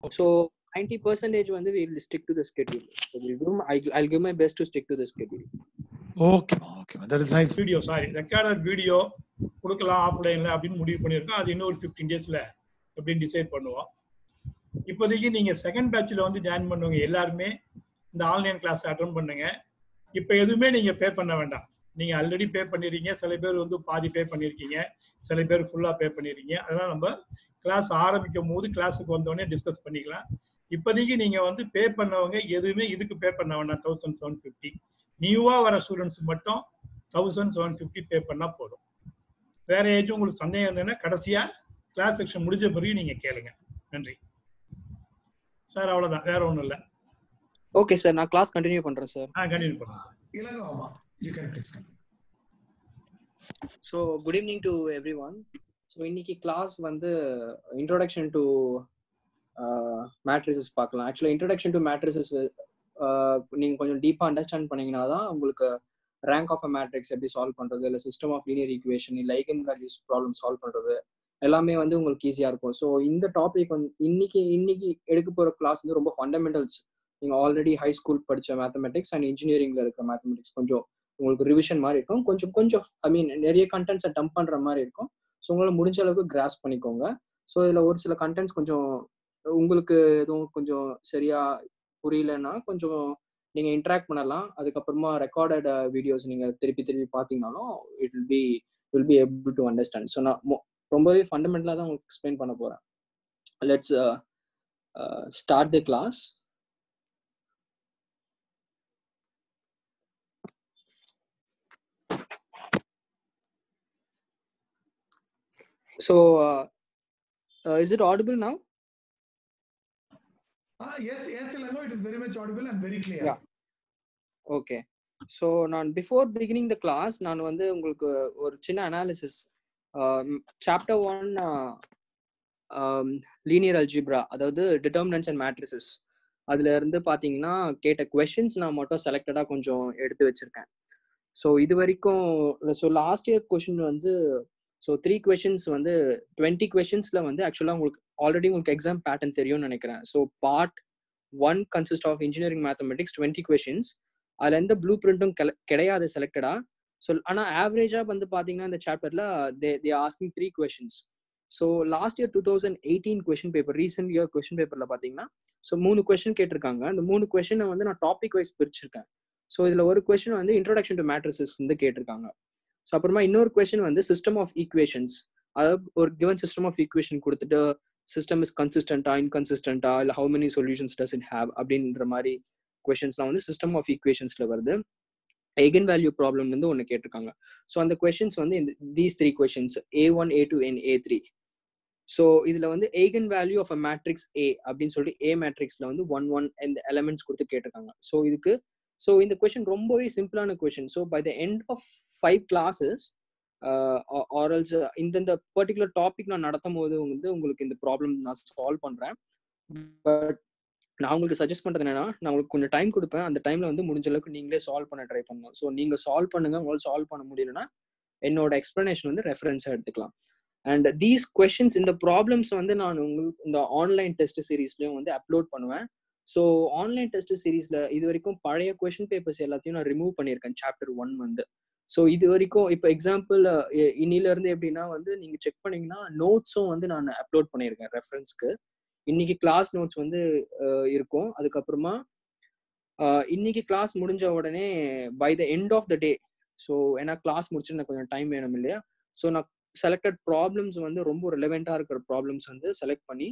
So 90% வந்து we will stick to the schedule. So I'll give my best to stick to the schedule. Okay, that is nice. Video recorded video கொடுக்கலாம் ஆஃப்லைன்ல அப்படின்னு முடிவு பண்ணியிருக்கோம். அது இன்னும் ஒரு 15 டேஸ்ல எப்படின்னு டிசைட் பண்ணுவோம். இப்போதைக்கு நீங்க செகண்ட் பேட்ச்ல வந்து ஜாயின் பண்ணுவங்க எல்லாருமே இந்த ஆன்லைன் கிளாஸ் அட்டெண்ட் பண்ணுங்க. இப்போ எதுவுமே நீங்க பே பண்ண வேண்டாம். நீங்க ஆல்ரெடி பே பண்ணிருக்கீங்க, சில பேர் வந்து பாதி பே பண்ணிருக்கீங்க, சில பேர் ஃபுல்லா பே பண்ணிருக்கீங்க. அதெல்லாம் நம்ம கிளாஸ் ஆரம்பிக்கும் போது கிளாஸுக்கு வந்தோடனே டிஸ்கஸ் பண்ணிக்கலாம். இப்போதைக்கு நீங்க வந்து பே பண்ணவங்க எதுவுமே இதுக்கு பே பண்ண வேண்டாம். 1750 நியூவா வர ஸ்டூடெண்ட்ஸ் மட்டும் 1750 பே பண்ணா போதும். வேற ஏதாச்சும் உங்களுக்கு சந்தேகம் இருந்ததுன்னா கடைசியா கிளாஸ் செக்ஷன் முடிஞ்ச பிறகு நீங்க கேளுங்க. நன்றி சார். அவ்வளவுதான், வேற ஒண்ணும் இல்ல. ஓகே சார், நான் கிளாஸ் கண்டினியூ பண்றேன் சார். கண்டினியூ பண்ணுங்க. இளங்கோவா, you can please. So good evening to everyone. So இன்னைக்கு கிளாஸ் வந்து introduction to matrices பார்க்கலாம். ஆக்சுவலா introduction to matrices நீங்க கொஞ்சம் டீப்பா அண்டர்ஸ்டாண்ட் பண்ணீங்கன்னா தான் உங்களுக்கு ரேங்க் ஆஃப் அ மேட்ரிக்ஸ் எப்படி சால்வ் பண்றது, இல்லை சிஸ்டம் ஆஃப் லீனியர் ஈக்குவேஷன், இல்லை ஐகன் வேல்யூஸ் ப்ராப்ளம் சால்வ் பண்றது எல்லாமே வந்து உங்களுக்கு ஈஸியா இருக்கும். ஸோ இந்த டாபிக் வந்து இன்னைக்கு எடுக்க போற கிளாஸ் வந்து ரொம்ப ஃபண்டமெண்டல்ஸ். நீங்க ஆல்ரெடி ஹை ஸ்கூல் படிச்ச மேத்தமெட்டிக்ஸ் அண்ட் இன்ஜினியரிங்ல இருக்கிற மேத்தமெட்டிக்ஸ் கொஞ்சம் உங்களுக்கு ரிவிஷன் மாதிரி இருக்கும். கொஞ்சம் ஐ மீன் நிறைய கண்டென்ட்ஸை டம்ப் பண்ற மாதிரி இருக்கும். ஸோ உங்களால் முடிஞ்ச அளவுக்கு கிராஸ் பண்ணிக்கோங்க. ஸோ இதுல ஒரு சில கண்டென்ட்ஸ் கொஞ்சம் உங்களுக்கு எதுவும் கொஞ்சம் சரியா புரியலன்னா கொஞ்சம் நீங்க இன்டராக்ட் பண்ணலாம். அதுக்கப்புறமா ரெக்கார்டட் வீடியோஸ் நீங்க திருப்பி பார்த்தீங்கன்னாலும் will be able to understand. So நான் ரொம்பவே ஃபண்டமெண்டலாக தான் உங்களுக்கு எக்ஸ்பிளைன் பண்ண போறேன். Let's start the class. So is it audible now? Yes, Ilango, it is very much audible and very clear. Yeah. Okay. So before beginning the class நான் வந்து உங்களுக்கு ஒரு சின்ன அனாலிசிஸ் சாப்டர் 1 லீனியர் அல்ஜிப்ரா, அதாவது determinants and matrices, அதுல இருந்து பாத்தீங்கன்னா கேட்ட கொஸ்டின்ஸ் நான் மட்டும் செலக்டடா கொஞ்சம் எடுத்து வச்சிருக்கேன். ஸோ இது வரைக்கும் லாஸ்ட் இயர் கொஸ்டின் வந்து 3 questions வந்து 20 questions வந்து ஆக்சுவலாக உங்களுக்கு ஆல்ரெடி உங்களுக்கு எக்ஸாம் பேட்டர்ன் தெரியும்னு நினைக்கிறேன். So part 1 consist of engineering mathematics 20 questions. அதில் எந்த ப்ளூ பிரிண்ட்டும் கிடையாது செலக்டடா. ஸோ ஆனால் ஆவரேஜாக வந்து பார்த்தீங்கன்னா இந்த சாப்டர்ல they asking 3 questions. So last year 2018 question paper, recent year question பேப்பர்ல பார்த்தீங்கன்னா 3 கொஸ்டின் கேட்டிருக்காங்க. அந்த 3 கொஸ்டினை வந்து நான் டாபிக் வைஸ் பிரிச்சிருக்கேன். ஸோ இதில் ஒரு கொஸ்டின் வந்து இன்ட்ரோடக்ஷன் டு மேட்ரிசஸ் வந்து கேட்டிருக்காங்க. ஸோ அப்புறமா இன்னொரு கொஸ்டின் வந்து சிஸ்டம் ஆஃப் ஈக்குவேஷன்ஸ், அதாவது ஒரு கிவன் சிஸ்டம் ஆஃப் ஈக்குவேஷன் கொடுத்துட்டு சிஸ்டம் இஸ் கன்சிஸ்டன்டா இன்கன்சிஸ்டன்டா இல்லை how many solutions does it have அப்படின்ற மாதிரி கொஸ்டின்ஸ்லாம் வந்து சிஸ்டம் ஆஃப் ஈக்குவேஷன்ஸ்ல வருது. ஐகன் வேல்யூ ப்ராப்ளம் வந்து ஒன்று கேட்டிருக்காங்க. ஸோ அந்த கொஸ்டின்ஸ் வந்து these 3 questions A1 A2 and A3. So இதுல வந்து eigen value of a matrix A அப்படின்னு சொல்லிட்டு A மேட்ரிக்ஸ்ல வந்து 1 1 இந்த எலமெண்ட்ஸ் கொடுத்து கேட்டிருக்காங்க. ஸோ இந்த கொஸ்டின் ரொம்பவே சிம்பிளான question. So by the end of 5 classes ஆரல்ஸ் இந்த பர்டிகுலர் டாபிக் நான் நடத்தும் போது வந்து உங்களுக்கு இந்த ப்ராப்ளம் நான் சால்வ் பண்றேன். பட் நான் உங்களுக்கு சஜஸ்ட் பண்றது என்னன்னா, நான் உங்களுக்கு கொஞ்சம் டைம் கொடுப்பேன். அந்த டைம்ல வந்து முடிஞ்ச அளவுக்கு நீங்களே சால்வ் பண்ண ட்ரை பண்ணணும். ஸோ நீங்க சால்வ் பண்ணுங்க. உங்களால் சால்வ் பண்ண முடியலன்னா என்னோட எக்ஸ்பிளனேஷன் வந்து ரெஃபரன்ஸா எடுத்துக்கலாம். அண்ட் தீஸ் கொஸ்டின்ஸ், இந்த ப்ராப்ளம்ஸ் வந்து நான் உங்களுக்கு இந்த ஆன்லைன் டெஸ்ட் சீரீஸ்லயும் வந்து அப்லோட் பண்ணுவேன். ஸோ ஆன்லைன் டெஸ்ட் சீரீஸ்ல இது வரைக்கும் பழைய கொஸ்டின் பேப்பர்ஸ் எல்லாத்தையும் நான் ரிமூவ் பண்ணியிருக்கேன் சாப்டர் 1 வந்து. ஸோ இது வரைக்கும் இப்போ எக்ஸாம்பிள் இன்னில இருந்து எப்படின்னா வந்து நீங்க செக் பண்ணீங்கன்னா நோட்ஸும் வந்து நான் அப்லோட் பண்ணியிருக்கேன் ரெஃபரன்ஸ்க்கு. இன்னைக்கு கிளாஸ் நோட்ஸ் வந்து இருக்கும். அதுக்கப்புறமா இன்னைக்கு கிளாஸ் முடிஞ்ச உடனே by the end of the day, so ஏன்னா கிளாஸ் முடிச்சு எனக்கு கொஞ்சம் டைம் வேணும் இல்லையா, ஸோ நான் செலக்டட் ப்ராப்ளம்ஸ் வந்து ரொம்ப ரிலவெண்டா இருக்கிற ப்ராப்ளம்ஸ் வந்து செலக்ட் பண்ணி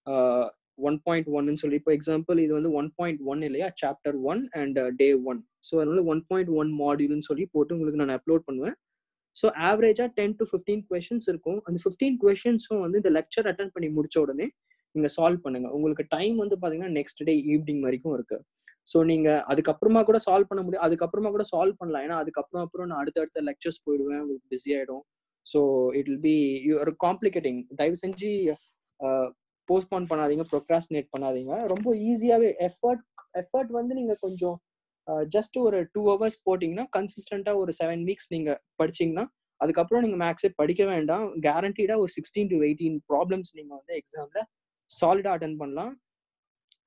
1.1 சொல்லி, இப்போ எக்ஸாம்பிள் இது வந்து 1.1 இல்லையா, சாப்டர் 1 அண்ட் டே 1. ஸோ அதனால 1.1 மாடியூல்னு சொல்லி போட்டு உங்களுக்கு நான் அப்லோட் பண்ணுவேன். ஸோ ஆவரேஜா 10 to 15 questions இருக்கும். அந்த 15 questionஸும் வந்து இந்த லெக்சர் அட்டென்ட் பண்ணி முடிச்ச உடனே நீங்க சால்வ் பண்ணுங்க. உங்களுக்கு டைம் வந்து பாத்தீங்கன்னா நெக்ஸ்ட் டே ஈவினிங் வரைக்கும் இருக்கு. ஸோ நீங்க அதுக்கப்புறமா கூட சால்வ் பண்ண முடியும், அதுக்கப்புறமா கூட சால்வ் பண்ணலாம். ஏன்னா அதுக்கப்புறம் நான் அடுத்த லெக்சர்ஸ் போயிடுவேன், உங்களுக்கு பிஸி ஆயிடும். So it will be you're complicating. தயவு செஞ்சு போஸ்ட்போன் பண்ணாதீங்க, ப்ரொக்ராஸ்டினேட் பண்ணாதீங்க. ரொம்ப ஈஸியாவே எஃபர்ட் வந்து நீங்க கொஞ்சம் ஜஸ்ட் ஒரு 2 hours போட்டிங்கன்னா கன்சிஸ்டண்டா ஒரு 7 weeks நீங்க படிச்சீங்கன்னா அதுக்கப்புறம் நீங்க மேக்ஸே படிக்க வேண்டாம். கேரண்டீடா ஒரு 16 to 18 ப்ராப்ளம்ஸ் நீங்க வந்து எக்ஸாம்ல சாலிடா அட்டென்ட் பண்ணலாம்.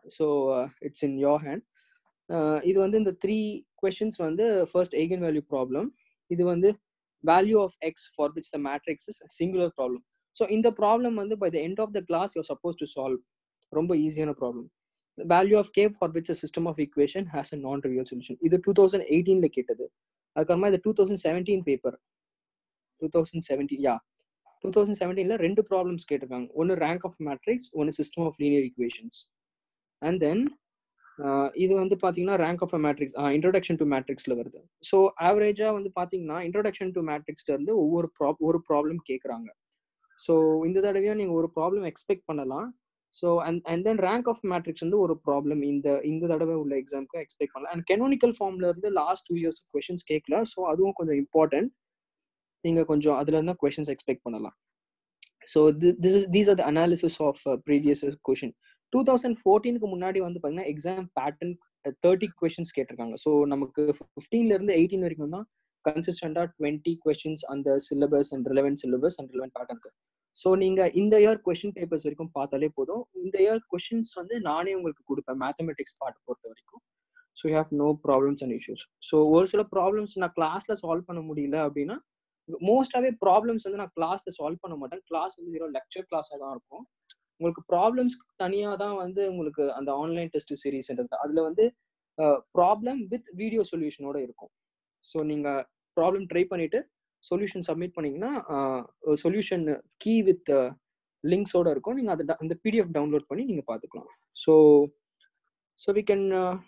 So it's in your hand. இது வந்து இந்த 3 questions வந்து first eigenvalue problem. இது வந்து value of x for which the matrix is a singular problem. So இந்த problem வந்து by the end of the class you're supposed to solve. ரொம்ப ஈஸியான problem. The value of k for which a system of equation has a non-trivial solution. இது 2018ல கேட்டது. அதுக்கப்புறமா இது 2017 paper. 2017 யா 2017ல ரெண்டு problems கேட்டிருக்காங்க. ஒன்னு ரேங்க் ஆஃப் மேட்ரிக்ஸ், ஒன்னு system of linear equations. And then இது வந்து பாத்தீங்கன்னா rank of a matrix introduction to மேட்ரிக்ஸ்ல வருது. ஸோ ஆவரேஜா வந்து பாத்தீங்கன்னா இன்ட்ரோடக்ஷன் டு மேட்ரிக்ஸ்ல இருந்து ஒரு ப்ராப்ளம் கேட்குறாங்க. ஸோ இந்த தடவையும் நீங்க ஒரு ப்ராப்ளம் எக்ஸ்பெக்ட் பண்ணலாம். So and then rank of matrix வந்து ஒரு ப்ராப்ளம் இந்த தடவை உள்ள எக்ஸாமுக்கு எக்ஸ்பெக்ட் பண்ணலாம். அண்ட் கெனோனிக்கல் ஃபார்ம்ல இருந்து லாஸ்ட் 2 years கொஸ்டின்ஸ் கேட்கல. ஸோ அதுவும் கொஞ்சம் இம்பார்ட்டன்ட். நீங்க கொஞ்சம் அதுல இருந்தா கொஸ்டின்ஸ் எக்ஸ்பெக்ட் பண்ணலாம். So these are the analysis of previous question. 2014க்கு முன்னாடி வந்து பாத்தீங்கன்னா எக்ஸாம் பேட்டர்ன் 30 கொஸ்டின்ஸ் கேட்டிருக்காங்க. ஸோ நமக்கு 15ல இருந்து 18 வரைக்கும் தான் கன்சிஸ்டண்டா 20 கொஸ்டின்ஸ் அந்த syllabus and relevant syllabus and relevant பேட்டர்னுக்கு. ஸோ நீங்க இந்த இயர் கொஸ்டின் பேப்பர்ஸ் வரைக்கும் பார்த்தாலே போதும். இந்த இயர் கொஸ்டின்ஸ் வந்து நானே உங்களுக்கு கொடுப்பேன் மேத்தமெட்டிக்ஸ் பார்ட் பொறுத்த வரைக்கும். So you have no problems and issues. So ஒரு சில ப்ராப்ளம்ஸ் நான் கிளாஸ்ல சால்வ் பண்ண முடியல அப்படின்னா மோஸ்டாவே ப்ராப்ளம்ஸ் வந்து நான் கிளாஸ்ல சால்வ் பண்ண மாட்டேன். கிளாஸ் வந்து வெறும் லெக்சர் கிளாஸா தான் இருக்கும். உங்களுக்கு ப்ராப்ளம்ஸ் தனியா தான் வந்து உங்களுக்கு அந்த ஆன்லைன் டெஸ்ட் சீரிஸ் அதுல வந்து ப்ராப்ளம் வித் வீடியோ சொல்யூஷனோட இருக்கும். ஸோ நீங்க ப்ராப்ளம் ட்ரை பண்ணிட்டு சொல்யூஷன் சப்மிட் பண்ணீங்கன்னா சொல்யூஷன் கீ வித் லிங்க்ஸோட இருக்கும். நீங்க அதை அந்த பிடிஎஃப் டவுன்லோட் பண்ணி நீங்க பார்த்துக்கலாம். So we can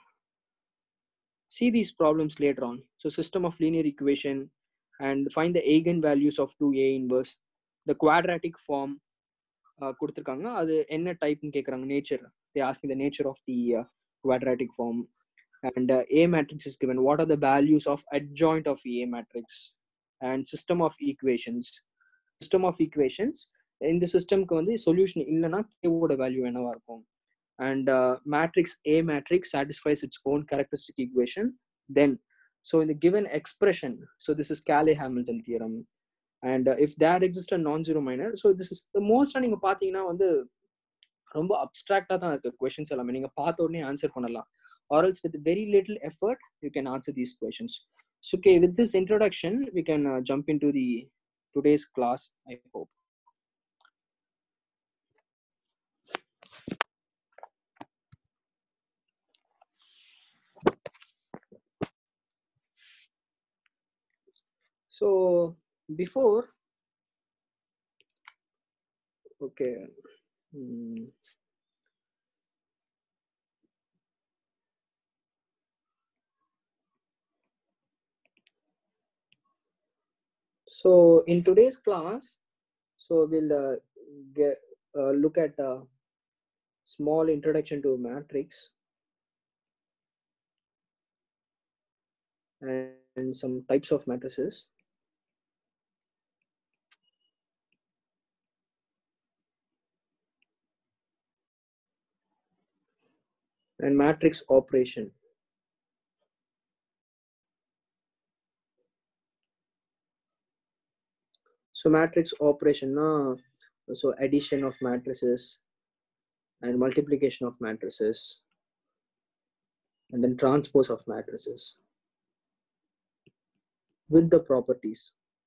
see these problems later on. So system of linear equation and find the eigenvalues of 2a inverse. The quadratic form கொடுத்துருக்காங்க. அது என்ன டைப்னு கேட்குறாங்க. Nature, they asking the nature of the quadratic form. And a matrix is given. What are the values of adjoint of a matrix? And system of equations. System of equations இந்த சிஸ்டம்க்கு வந்து solution இல்லைன்னா k-ஓட value என்னவா இருக்கும். And matrix A matrix satisfies its own characteristic equation. Then, so in the given expression, so this is Cayley-Hamilton theorem. And if there exists a non-zero minor, so this is the most நீங்க பாத்தீங்கன்னா வந்து ரொம்ப அப்டிராக்டா தான் இருக்கு questions எல்லாமே. நீங்க பார்த்த உடனே ஆன்சர் பண்ணலாம். Or else with very little effort you can answer these questions. So okay, with this introduction we can jump into the today's class, I hope. So before, okay, so in today's class, so we'll look at a small introduction to matrix and some types of matrices. And matrix operation. So matrix operation, so addition of matrices and multiplication of matrices and then transpose of matrices with the properties.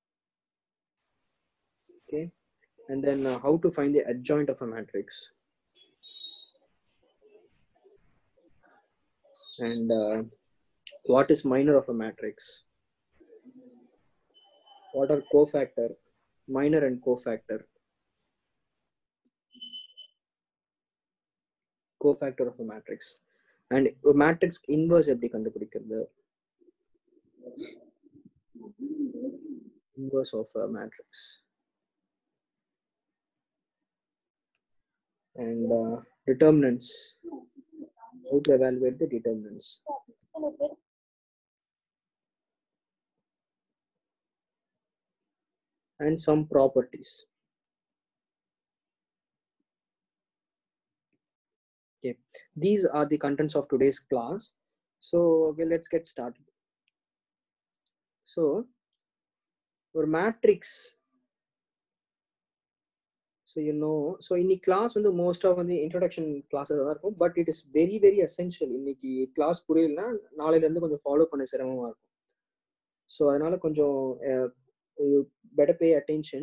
Okay, and then how to find the adjoint of a matrix. And what is minor of a matrix? What are cofactor, minor and cofactor of a matrix? And a matrix inverse எப்படி கண்டுபிடிக்கிறது? Inverse of a matrix. And determinants. How to evaluate the determinants. And some properties. Okay, these are the contents of today's class. So okay, let's get started. So for matrix, so you know, so இன்னைக்கு class வந்து most of வந்து introduction classes தான் இருக்கும், but it is very very essential. இன்னைக்கு class புரியலனா நாளையில இருந்து கொஞ்சம் follow பண்ண சிரமமா இருக்கும். So அதனால கொஞ்சம் you better pay attention.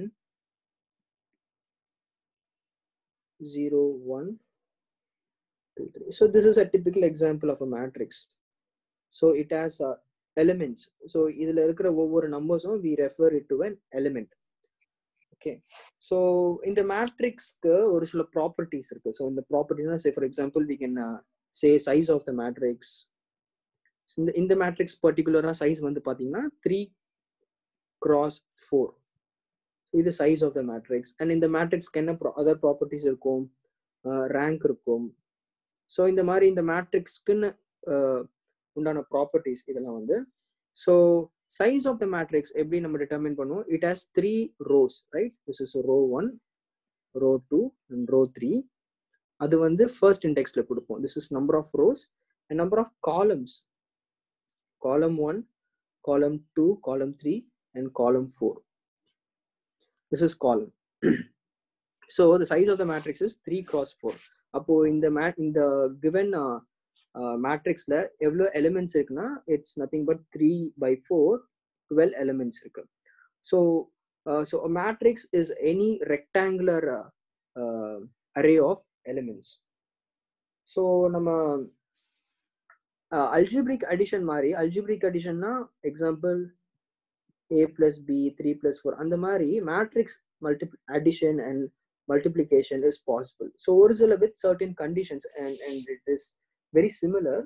0 1 2 3. So this is a typical example of a matrix. So it has elements. So இதுல இருக்கிற ஒவ்வொரு நம்பர்ஸும் we refer it to an element. Okay, so in the matrix ஒரு சில properties இருக்கு. So in the properties, say for example we can say size of the matrix. In the matrix particular size வந்து பாத்தீங்கன்னா 3 cross 4. இது size of the matrix. And in the matrix என்ன other properties இருக்கும், rank இருக்கும். So இந்த மாதிரி இந்த matrixக்குன்னு உண்டான properties இதெல்லாம் வந்து. So size of the matrix எப்படி நம்ம determine பண்ணுவோம்? It has 3 rows, right? This is row 1, row 2 and row 3. அது வந்து first indexல கொடுப்போம். This is number of rows and number of columns. Column 1, column 2, column 3 and column 4. This is column. So the size of the matrix is 3 cross 4. அப்போ இந்த given matrixல எவ்வளவு elements இருக்குன்னா it's nothing but 3 by 4, 12 elements இருக்கு. So a matrix is any rectangular array of elements. So நம்ம algebraic addition மாதிரி, algebraic additionனா example a plus b 3 plus 4 அந்த மாதிரி matrix addition and multiplication is possible. So originally with certain conditions and it is very similar.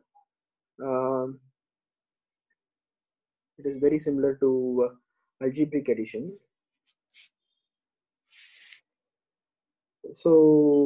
It is very similar to algebraic addition. So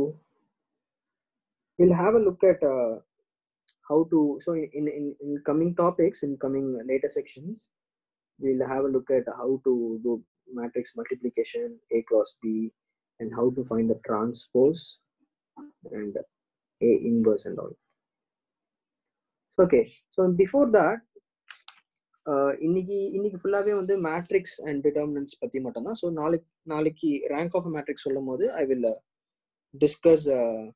we'll have a look at how to, so in coming topics, in coming later sections, we'll have a look at how to do matrix multiplication, a cross b, and how to find the transpose and a inverse and all. Okay, so before that, இன்னைக்கு ஃபுல்லாவே வந்து matrix and determinants பத்தி மட்டும் தான். So நாளைக்கு rank of matrix சொல்லும் போது I will discuss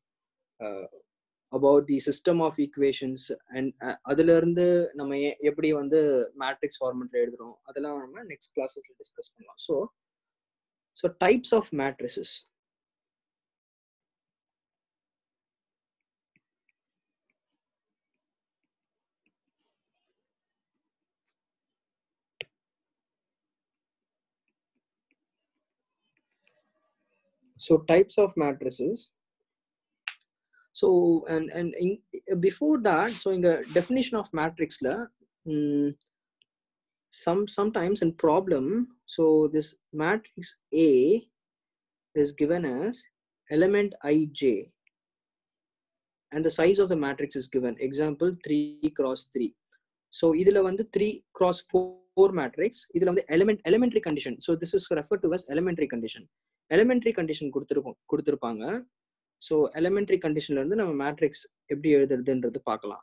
about the system of equations and அதுல இருந்து நம்ம எப்படி வந்து மேட்ரிக்ஸ் ஃபார்மெட்ல எழுதுறோம் அதெல்லாம் நம்ம நெக்ஸ்ட் கிளாஸஸ்ல டிஸ்கஸ் பண்ணலாம். So types of matrices. So types of matrices. So and before that, so in the definition of matrix la sometimes in problem, so this matrix A is given as element ij and the size of the matrix is given, example 3 cross 3. So idhula vandu 3 cross 4 matrix, idhula vandu elementary condition. So this is referred to as elementary condition. Elementary condition கொடுத்திருப்பாங்க. So elementary கண்டிஷன்ல இருந்து நம்ம matrix எப்படி எழுதுறதுன்றது பார்க்கலாம்.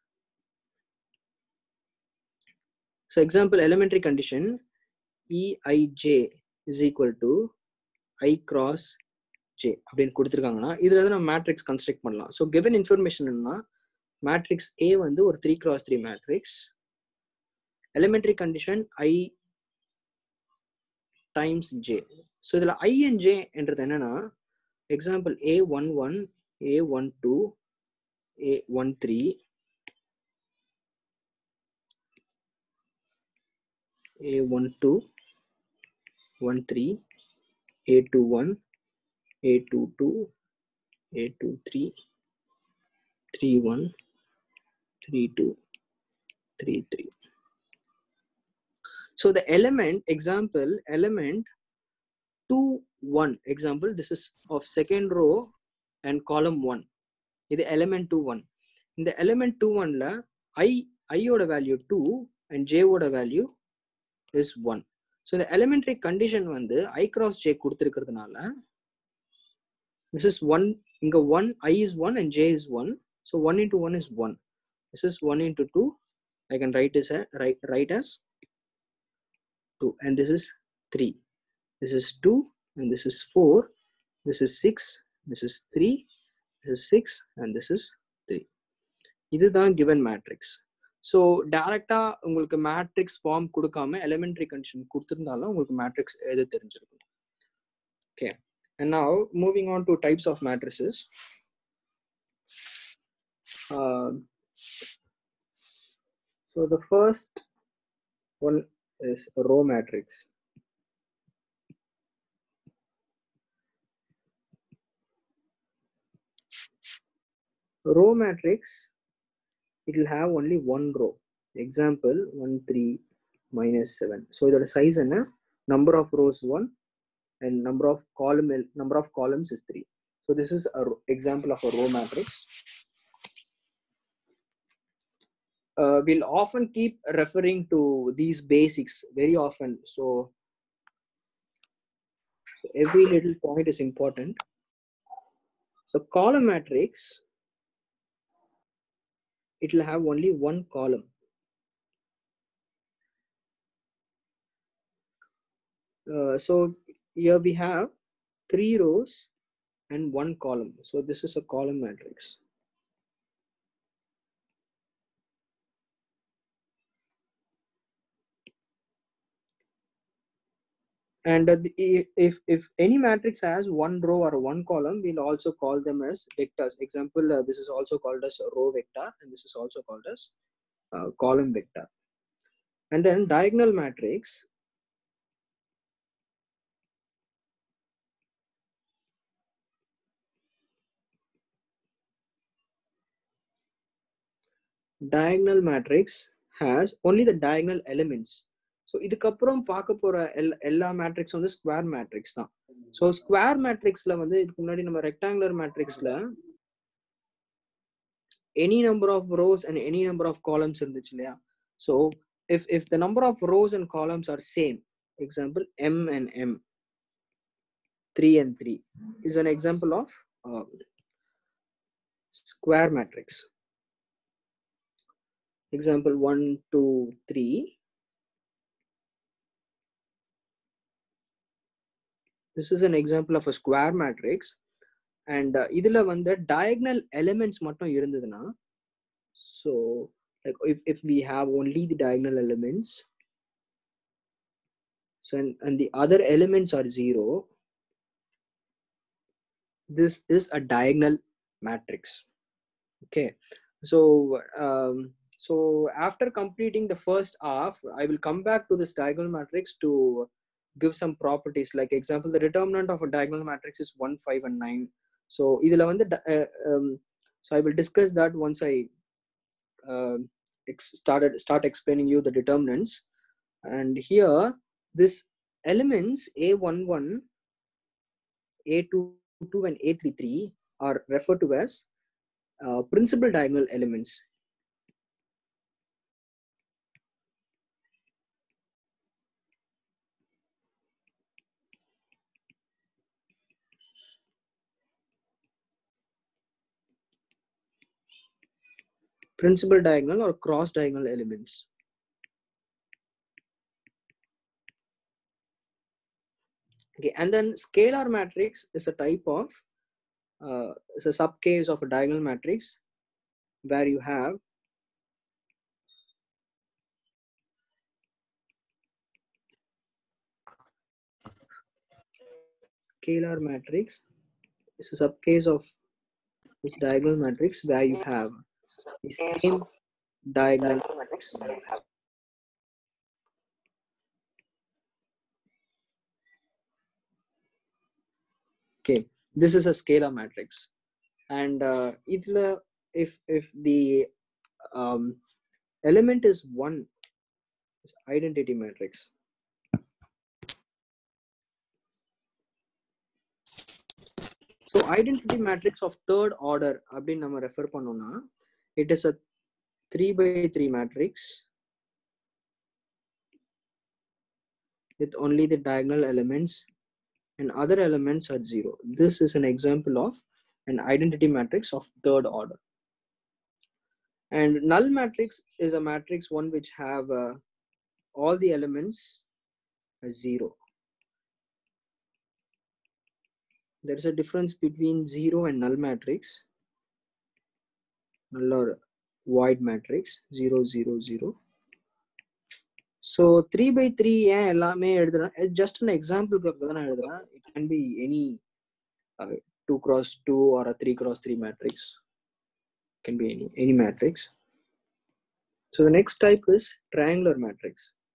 So example elementary condition EIJ is equal to I cross J அப்படின்னு கொடுத்துருக்காங்கன்னா இதுல இருந்து நம்ம மேட்ரிக்ஸ் கன்ஸ்ட்ரக்ட் பண்ணலாம். ஸோ கிவன் இன்ஃபர்மேஷன் என்னன்னா மேட்ரிக்ஸ் A வந்து ஒரு 3 cross 3 matrix. Elementary condition I times J. So இதுல I and J என்றது என்னன்னா example A11, A12, A13, A12, 13, A21, A22, A23, 31, 32, 33. So the element, example, element 2 1, example this is of second row and column 1. இது element 2 1. இந்த element 2 1 ல I ஓட value 2 and J ஓட value is 1. So the elementary condition வந்து I cross J கொடுத்திருக்கிறதுனால this is 1, இங்க 1, I is 1 and J is 1. So 1 into 1 is 1. This is 1 into 2. I can write as 2 and this is 3. This is 2 and this is 4 this is 6, this is 3, this is 6, and this is 3. இதுதான் given matrix. So டேரெக்டாக உங்களுக்கு matrix form கொடுக்காம elementary condition கொடுத்துருந்தாலும் உங்களுக்கு matrix எது தெரிஞ்சிருக்கும். Okay, and now moving on to types of matrices. So the first one is a row matrix. Row matrix, it will have only one row. Example 1 3 minus 7. So the size and number of rows 1 and number of columns is 3. So this is a example of a row matrix. We'll often keep referring to these basics very often. So every little point is important. So column matrix, it will have only one column. So here we have 3 rows and 1 column. So this is a column matrix. And if any matrix has 1 row or 1 column, we'll also call them as vectors. Example, this is also called as a row vector, and this is also called as column vector. And then diagonal matrix, has only the diagonal elements. So இதுக்கப்புறம் பார்க்க போற எல்லா matrix வந்து square matrix தான். So square மேட்ரிக்ஸ்ல வந்து இதுக்கு முன்னாடி நம்ம ரெக்டாங்குலர் மேட்ரிக்ஸ்ல any number of rows and any number of columns இருந்துச்சு இல்லையா? So if the number of rows and columns are same, example m and m, 3 and 3 is an example of square matrix. Example 1 2 3, this is an example of a square matrix. And இதுல வந்து diagonal elements மட்டும் இருந்ததுன்னா, so like if we have only the diagonal elements, so and the other elements are 0, this is a diagonal matrix. Okay, so so after completing the first half, I will come back to this diagonal matrix to give some properties. Like example, the determinant of a diagonal matrix is 1 5 and 9. So idhula vandu so I will discuss that once I start explaining you the determinants. And here this elements a11, a22 and a33 are referred to as principal diagonal elements. Principal diagonal or cross diagonal elements. Okay, and then scalar matrix is a type of it's a subcase of a diagonal matrix where you have scalar matrix is a subcase of this diagonal matrix where you have the same diagonal matrix. Okay, this is a scalar matrix, and if the element is 1, it's identity matrix. So identity matrix of third order அப்படின்னு நம்ம refer பண்ணோம்னா, it is a 3x3 matrix with only the diagonal elements and other elements are 0. This is an example of an identity matrix of third order. And null matrix is a matrix one which have all the elements as 0. there is a difference between 0 and null matrix. Null or void matrix 0 0 0. So 3 by 3 ஏன் எல்லாமே எழுதுறேன், just an example தான் எழுதுறேன். It can be any 2 cross 2 or a 3 cross 3 matrix. Can be any matrix. So the next type is triangular matrix.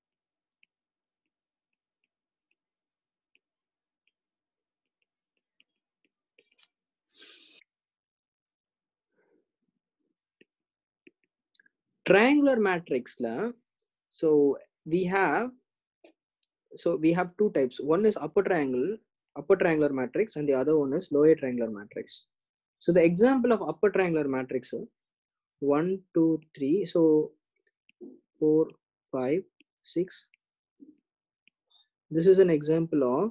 Triangular matrix la, so we have two types. One is upper triangular matrix, and the other one is lower triangular matrix. So the example of upper triangular matrix, 1 2 3, so 4 5 6. This is an example of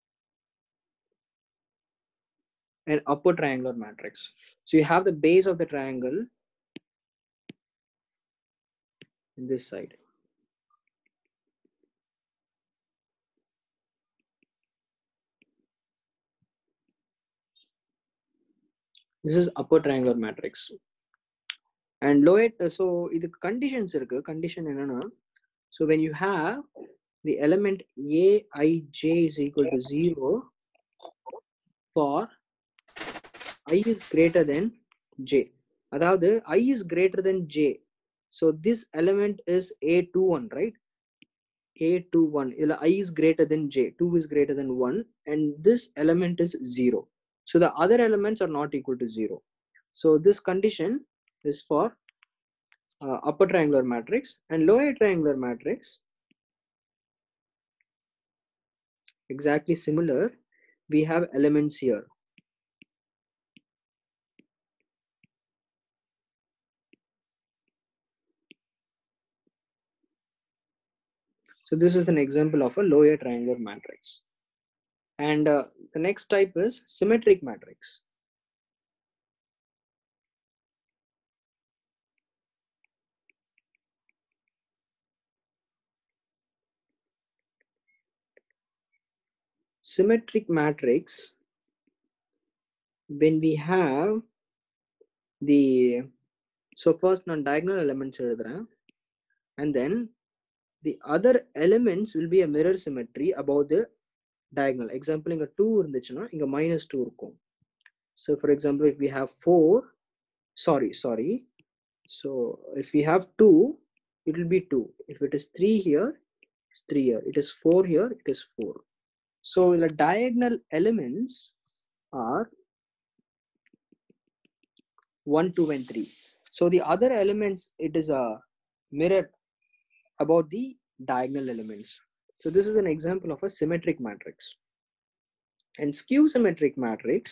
an upper triangular matrix. So you have the base of the triangle in this side. This is upper triangular matrix. And lower, so the conditions irukku. Condition enna, so when you have the element aij is equal to 0 for I is greater than j. Adavadhu I is greater than j. So this element is a21, right? A21. I is greater than j. 2 is greater than 1, and this element is 0. So the other elements are not equal to 0. So this condition is for upper triangular matrix. And lower triangular matrix, exactly similar. We have elements here. So this is an example of a lower triangular matrix. And the next type is symmetric matrix. Symmetric matrix, when we have the, so first non-diagonal elements எழுதுறேன், and then the other elements will be a mirror symmetry above the diagonal. Example, inga 2 இருந்துச்சுன்னா இங்க -2 இருக்கும். So for example, if we have 4, sorry, so if we have 2, it will be 2. If it is 3 here, it's 3 here. It is 4 here, it is 4. So the diagonal elements are 1 2 and 3. So the other elements, it is a mirror about the diagonal elements. So this is an example of a symmetric matrix. And skew symmetric matrix,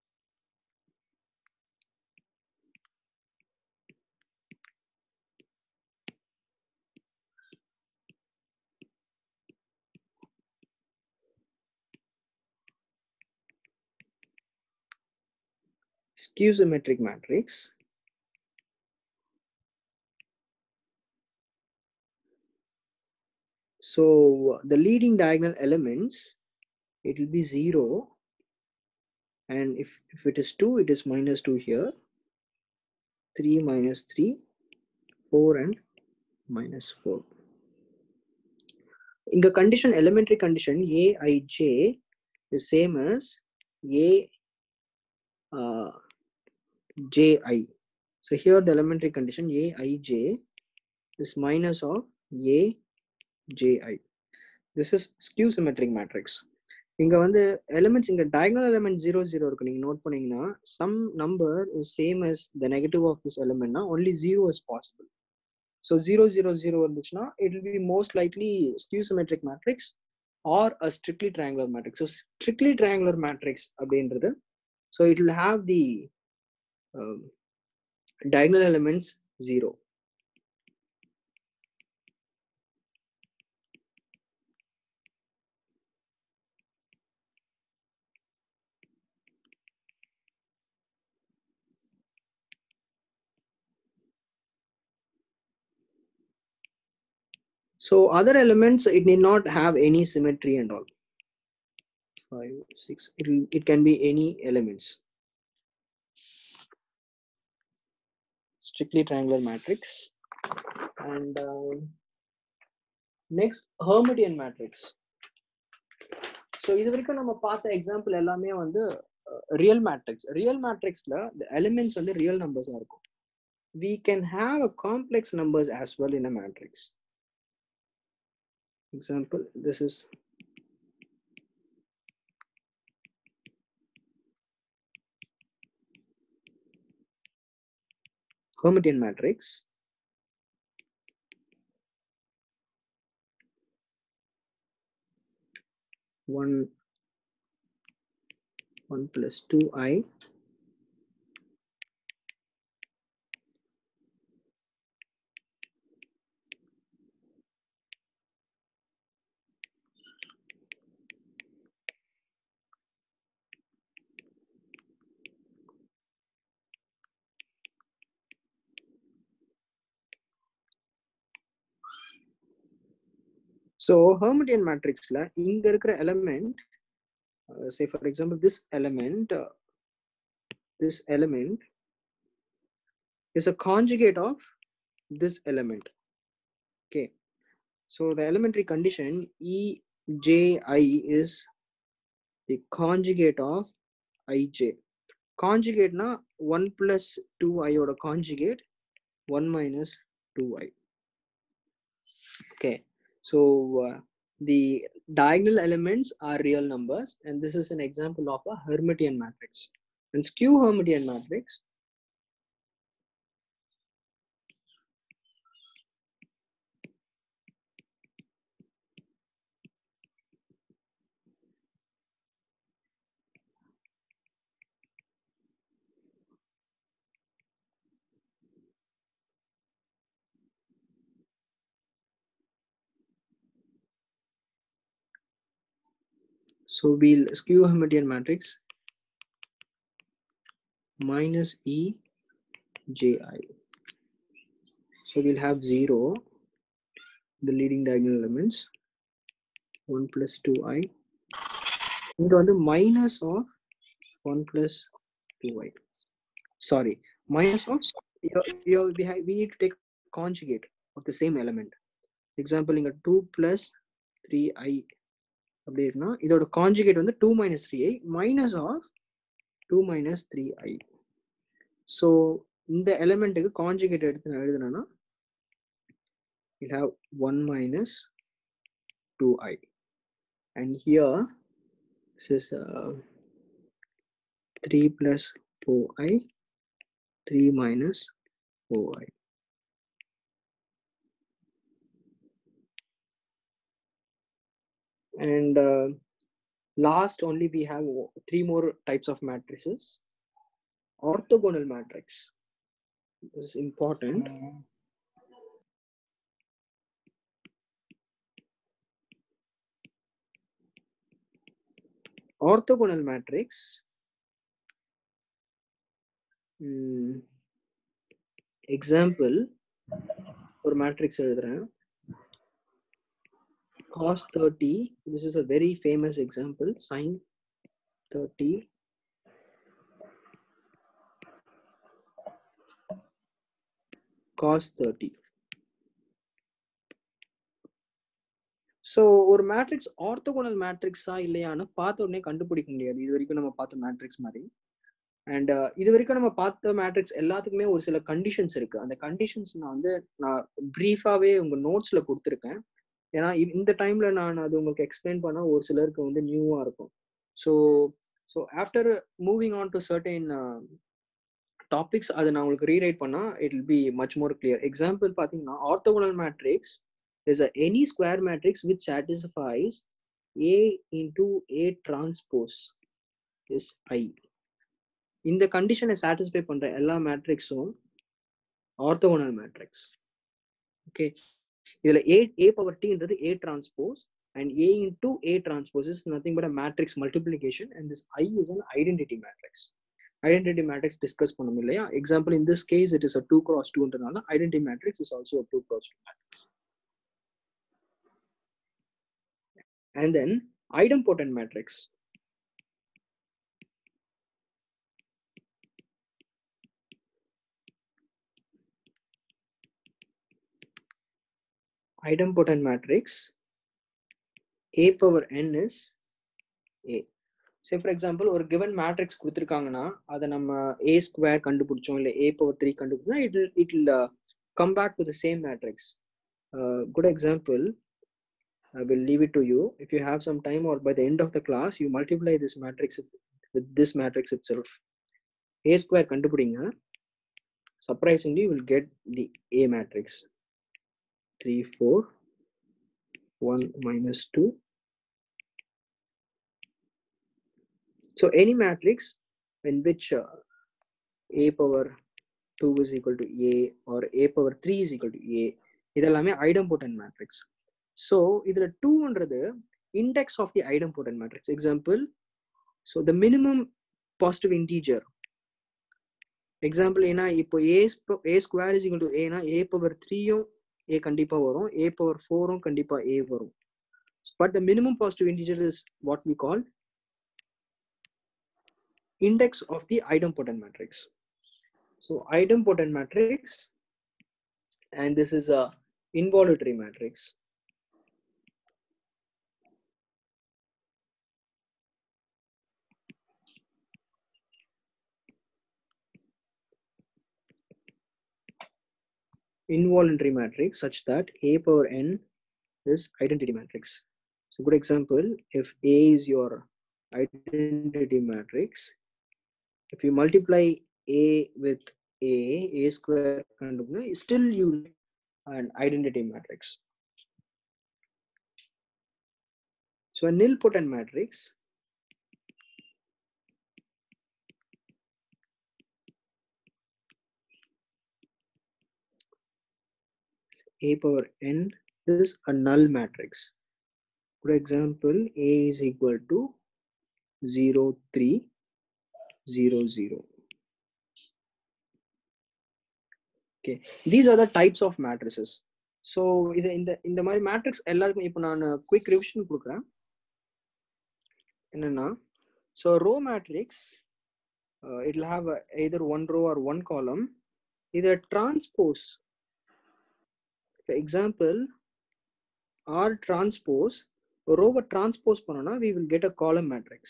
so the leading diagonal elements, it will be 0, and if it is 2, it is -2 here, 3 -3, 4 and -4. In the condition, elementary condition, aij is same as ji. So here the elementary condition aij is minus of aji. This is skew symmetric matrix. இங்க வந்து elements, இங்க diagonal element 0 0 இருக்கு. நீங்க note பண்ணீங்கன்னா some number is same as the negative of this element na only 0 is possible. So 0 0 0 இருந்துச்சுன்னா it will be most likely skew symmetric matrix or a strictly triangular matrix. So strictly triangular matrix அப்படின்றது, so it will have the diagonal elements 0. So other elements, it need not have any symmetry and all. 5, 6. It can be any elements. Strictly triangular matrix. And next, Hermitian matrix. So இது வரைக்கும் நம்ம பார்த்த example எல்லாமே வந்து real matrix. Real மேட்ரிக்ஸ்ல the elements வந்து real நம்பர்ஸா இருக்கும். We can have a complex numbers as well in a matrix. Example, this is Hermitian matrix. One plus 2i So Hermitian matrixல இங்க இருக்கிற element, say for example this element is a conjugate of this element. Okay, so the elementary condition EJI is the conjugate of IJ. Conjugate na 1 plus 2i oda conjugate 1 minus 2i. Okay, so the diagonal elements are real numbers, and this is an example of a Hermitian matrix. And skew Hermitian matrix, so we'll skew Hermitian matrix minus EJI. So we'll have 0, the leading diagonal elements, 1 plus 2i. It on the minus of 1 plus 2i. Sorry, minus of we need to take conjugate of the same element. Example, inga 2 plus 3i அப்படி இருக்குன்னா இதோட conjugate வந்து 2 minus 3i minus of 2 minus 3i. So இந்த எலிமெண்ட்டுக்கு conjugate எடுத்து நான் எழுதுனேன்னா we'll have 1 minus 2i, and here this is 3 plus 4i, 3 minus 4i. And last only we have 3 more types of matrices. Orthogonal matrix, this is important. Orthogonal matrix, example for matrix எழுதுறேன். Cos 30, this is a very famous example. Sin 30, cos 30. So ஒரு matrix orthogonal மேட்ரிக்ஸா இல்லையான்னு பார்த்த உடனே கண்டுபிடிக்க முடியாது இது வரைக்கும் நம்ம பார்த்த மேட்ரிக்ஸ் மாதிரி. அண்ட் இது வரைக்கும் நம்ம பார்த்த மேட்ரிக்ஸ் எல்லாத்துக்குமே ஒரு சில கண்டிஷன்ஸ் இருக்கு. அந்த கண்டிஷன்ஸ் நான் பிரீஃபாவே உங்க நோட்ஸ்ல கொடுத்துருக்கேன். ஏன்னா இந்த டைம்ல நான் அது உங்களுக்கு எக்ஸ்பிளைன் பண்ணா ஒரு சிலருக்கு வந்து நியூவா இருக்கும். So after moving on to certain topics அதை நான் உங்களுக்கு ரீரைட் பண்ணா it will be much more clear. Example பார்த்தீங்கன்னா orthogonal matrix is any square matrix which satisfies A into A transpose is I. இந்த கண்டிஷனை சாட்டிஸ்ஃபை பண்ற எல்லா மேட்ரிக்ஸும் ஆர்த்தோகோனல் மேட்ரிக்ஸ். ஓகே, இதுல A power T என்றது A transpose and A into A transpose is nothing but a matrix multiplication, and this I is an identity matrix. Identity matrix discuss பண்ணோம் இல்லையா? Example, in this case it is a 2 cross 2 என்றனால identity matrix is also a 2 cross 2 matrix. And then idempotent matrix. idempotent matrix, a power n is a. Say for example, ஒரு given matrix கொடுத்திருக்காங்கன்னா அதை நம்ம a square கண்டுபிடிச்சோம் இல்லை a power 3 கண்டுபிடிச்சோம்னா it will come back to the same matrix. Good example, I will leave it to you. If you have some time or by the end of the class, you multiply this matrix with this matrix itself. A square கண்டுபிடிங்க. Surprisingly, you will get the A matrix. 3, 4, 1 minus 2. So any matrix in which a power 2 is equal to a or a power 3 is equal to a, இதெல்லாமே idempotent matrix. So இதுல 2 ன்றது index of the idempotent matrix. Example, so the minimum positive integer. Example ஏன்னா இப்போ a square is equal to a னா a power 3 யும் a கண்டிப்பா வரும், a power 4 யும் கண்டிப்பா a வரும். But the minimum positive integer is what we call index of the idempotent matrix. So idempotent matrix, and this is a involutory matrix. Involuntary matrix such that a power n is identity matrix. So good example, if a is your identity matrix, if you multiply a with a square still you an identity matrix. So a nilpotent matrix a power n is a null matrix. For example, a is equal to 0, 3, 0, 0. Okay, these are the types of matrices. So in the my matrix எல்லாருக்கும் இப்போ நான் quick revision கொடுக்குறேன். என்னன்னா, so row matrix it will have either one row or one column. Either transpose, for example, R transpose row transpose பண்ணோம்னா we will get a column matrix.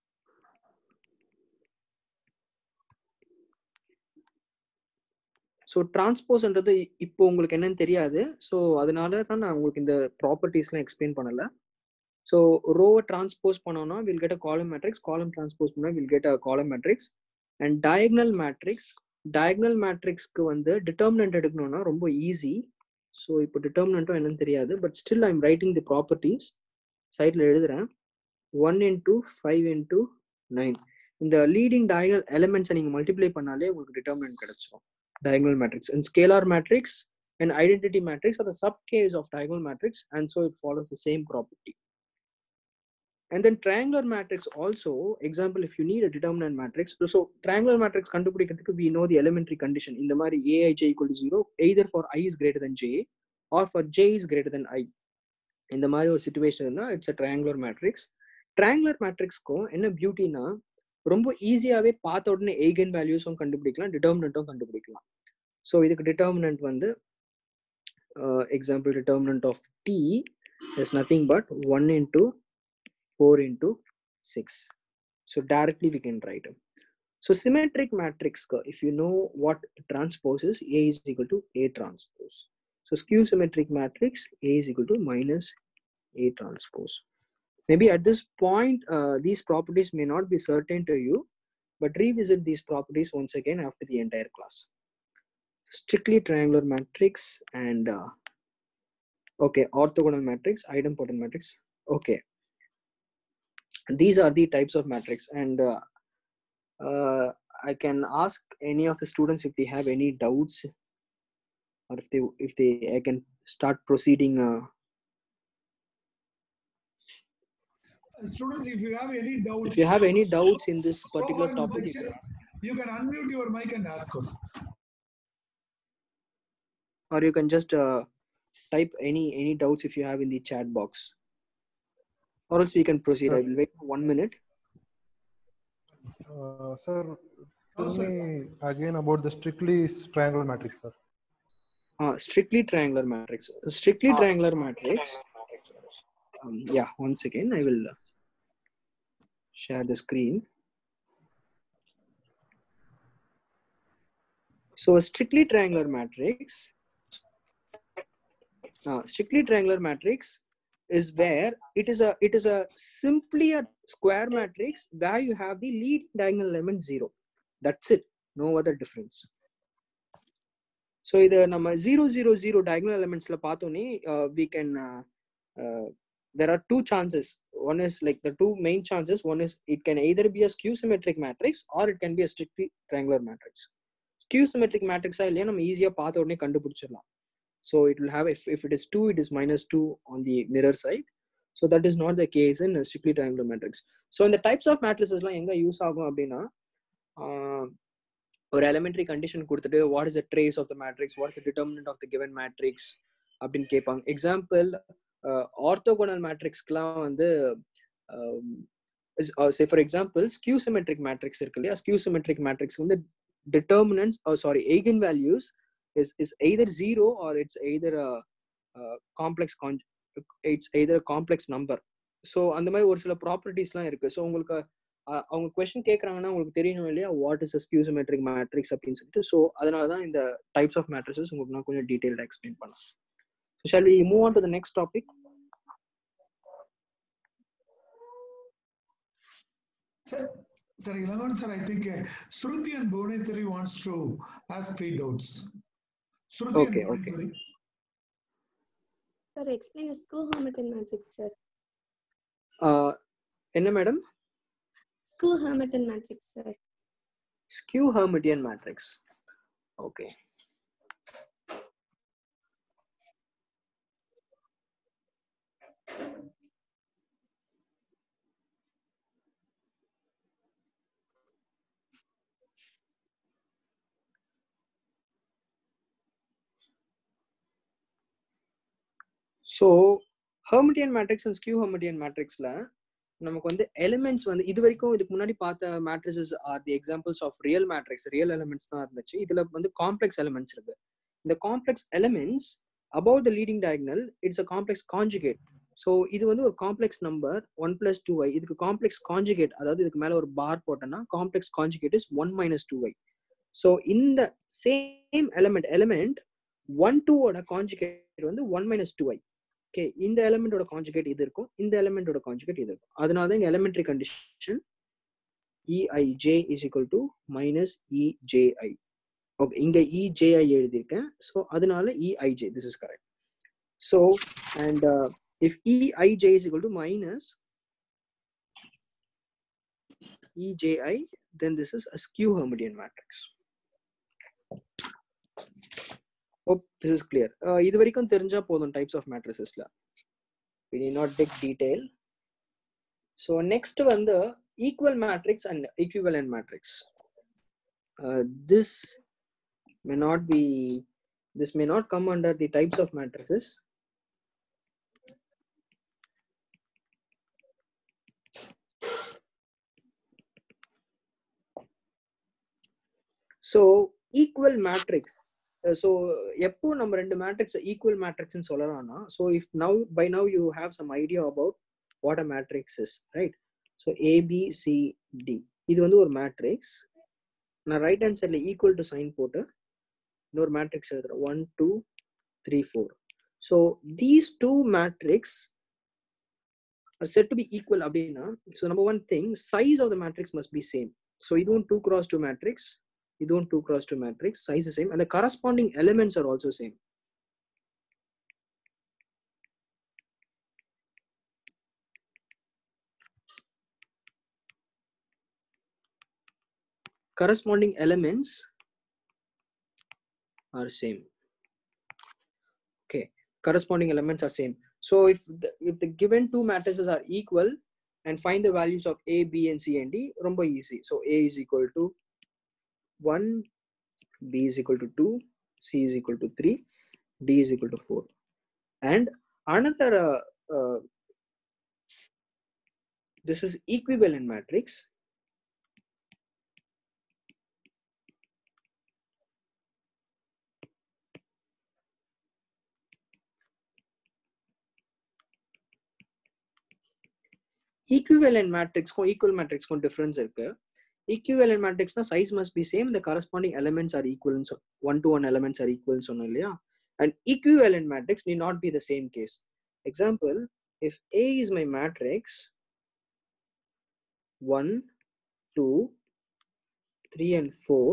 So டிரான்ஸ்போஸ்ன்றது இப்போ உங்களுக்கு என்னன்னு தெரியாது. ஸோ அதனால தான் நான் உங்களுக்கு இந்த ப்ராப்பர்ட்டிஸ்லாம் எக்ஸ்பிளைன் பண்ணல. ஸோ ரோவை டிரான்ஸ்போஸ் பண்ணோம்னா will get a column matrix, காலம் டிரான்ஸ்போஸ் பண்ணால் will get a column matrix. And diagonal மேட்ரிக்ஸ்க்கு வந்து டிட்டர்மினன்ட் எடுக்கணும்னா ரொம்ப ஈஸி. ஸோ இப்போ டிட்டர்மினன்ட்டும் என்னன்னு தெரியாது, but still I am writing the properties. சைடில் எழுதுறேன். 1 into 5 into 9. இந்த லீடிங் டயகனல் எலிமெண்ட்ஸை நீங்கள் மல்டிப்ளை பண்ணாலே உங்களுக்கு டிட்டர்மினன்ட் கிடைச்சிடும். Diagonal matrix and scalar matrix and identity matrix are the subcase of diagonal matrix, and so it follows the same property. And then triangular matrix also, example, if you need a determinant matrix, so triangular matrix kandupidikradhukku we know the elementary condition in the mari aij equal to 0 either for I is greater than j or for j is greater than I. In the mari or situation na it's a triangular matrix. Triangular matrix ko enna beauty na ரொம்ப ஈஸியாவே பார்த்த உடனே eigen values-உம் கண்டுபிடிக்கலாம், டிட்டர்மினன்ட்டும் கண்டுபிடிக்கலாம். So இதுக்கு determinant வந்து example determinant of t is nothing but 1 into 4 into 6. So directly we can write it. So symmetric matrix, if you know what transpose is, A is equal to A transpose. So skew symmetric matrix, A is equal to minus A transpose. Maybe at this point, these properties may not be certain to you, but revisit these properties once again after the entire class. Strictly triangular matrix and okay, orthogonal matrix, idempotent matrix. Okay, these are the types of matrix, and I can ask any of the students if they have any doubts, or if they I can start proceeding. Students, if you have any doubts, if you have any doubts in this particular topic, you can unmute your mic and ask questions, or you can just type any doubts if you have in the chat box, or else we can proceed. I will wait for 1 minute. Sir, tell me again about the strictly triangular matrix, sir. Strictly triangular matrix. Strictly triangular matrix. Yeah, once again, I will share the screen. So a strictly triangular matrix. Strictly triangular matrix is where it is a simply a square matrix where you have the lead diagonal element 0. That's it. No other difference. So the number 0, 0, 0 diagonal elements la pathone, we can there are two chances. One is like the two main chances. One is it can either be a skew symmetric matrix or it can be a strictly triangular matrix. Skew symmetric matrix illaya nam easy ah paatha odane kandupidichidalam. So it will have, if it is 2, it is -2 on the mirror side. So that is not the case in a strictly triangular matrix. So in the types of matrices la enga use agum appadina, or elementary condition கொடுத்துட்டு what is the trace of the matrix, what is the determinant of the given matrix அப்படின்னு கேட்பாங்க. Example orthogonal மேட்ரிக்ஸ்க்குலாம் வந்து say for example skew symmetric matrix இருக்கு இல்லையா, skew symmetric matrix வந்து determinants eigenvalues is either 0 or it's either a complex number. So அந்த மாதிரி ஒரு சில ப்ராப்பர்ட்டிஸ்லாம் இருக்கு. ஸோ உங்களுக்கு அவங்க கொஸ்டின் கேட்குறாங்கன்னா உங்களுக்கு தெரியணும் இல்லையா what is skew symmetric matrix அப்படின்னு சொல்லிட்டு. ஸோ அதனால தான் இந்த டைப்ஸ் ஆஃப் மேட்ரிசஸ் உங்களுக்கு நான் கொஞ்சம் டீடைல்டாக எக்ஸ்பிளைன் பண்ணேன். So shall we move on to the next topic? Sir, 11, sir, I think Shruti and Bhuvaneshwari wants to ask 3 doubts. Shruti and Bhuvaneshwari. Sir, explain a skew Hermitian matrix, sir. என்ன madam? Skew Hermitian matrix, sir. Skew Hermitian matrix. Okay. So Hermitian matrix and skew Hermitian மேட்ரிக்ஸ்ல நமக்கு வந்து elements வந்து இது வரைக்கும் இதுக்கு முன்னாடி பார்த்த matrices are the examples of real matrix, real elements தான் இருந்துச்சு. இதுல வந்து காம்ப்ளெக்ஸ் எலிமெண்ட்ஸ் இருக்கு. இந்த complex elements about the leading diagonal it's a complex conjugate. So இது வந்து ஒரு காம்ப்ளெக்ஸ் நம்பர் 1 + 2y. இதுக்கு காம்ப்ளெக்ஸ் கான்ஜுகேட், அதாவது இதுக்கு மேல ஒரு பார் போட்டோம்னா complex conjugate is 1 - 2y. So இந்த சேம் எலிமெண்ட் 1, 2 ஓட கான்ஜுகேட் வந்து 1 - 2y. ஓகே, இந்த எலிமெண்டோட கான்ஜுகேட் இது இருக்கும், இந்த எலிமெண்டோட கான்ஜுகேட் இது இருக்கும். அதனால தான் இங்க elementary condition EIJ is equal to -EJI. Okay, இங்க EJI எழுதியிருக்கேன். ஸோ அதனால EIJ, this is correct. So and if EIJ is equal to -EJI, then this is a skew Hermitian matrix. Hope this is clear. இது வரைக்கும் தெரிஞ்சா போதும் types of matricesல. We need not dig detail. So next வந்து equal matrix and equivalent matrix. This may not come under the types of matrices. So equal matrix. So எப்போ நம்ம ரெண்டு matrix equal மேட்ரிக்ஸ்னு சொல்லலாம்னா, so if by now you have some idea about what a matrix is, right? So ABCD இது வந்து ஒரு matrix. நான் right hand சைட்ல ஈக்குவல் டு சைன் போட்டு இன்னொரு மேட்ரிக்ஸ் எழுதுறேன் 1 2 3 4. So these two matrix are said to be equal அப்படின்னா, so number one thing, size of the matrix must be same. So இதுவும் 2 × 2 matrix, இதுவும் 2 × 2 matrix, size is same and the corresponding elements are also same. Corresponding elements are same. Okay, corresponding elements are same. So if the given two matrices are equal and find the values of A, B and C and D, romba easy. So A is equal to 1, B is equal to 2, C is equal to 3, D is equal to 4. And another this is equivalent matrix. Equivalent மேட்ரிக்ஸ்க்கும் equal மேட்ரிக்ஸ்க்கும் difference இருக்கு. Equivalent மேட்ரிக்ஸ்னா size must be same, the corresponding elements are equal, one to one elements are equal சொன்னோம் இல்லையா. And equivalent matrix need not be the same case. Example, if A is my matrix 1 2 3 and 4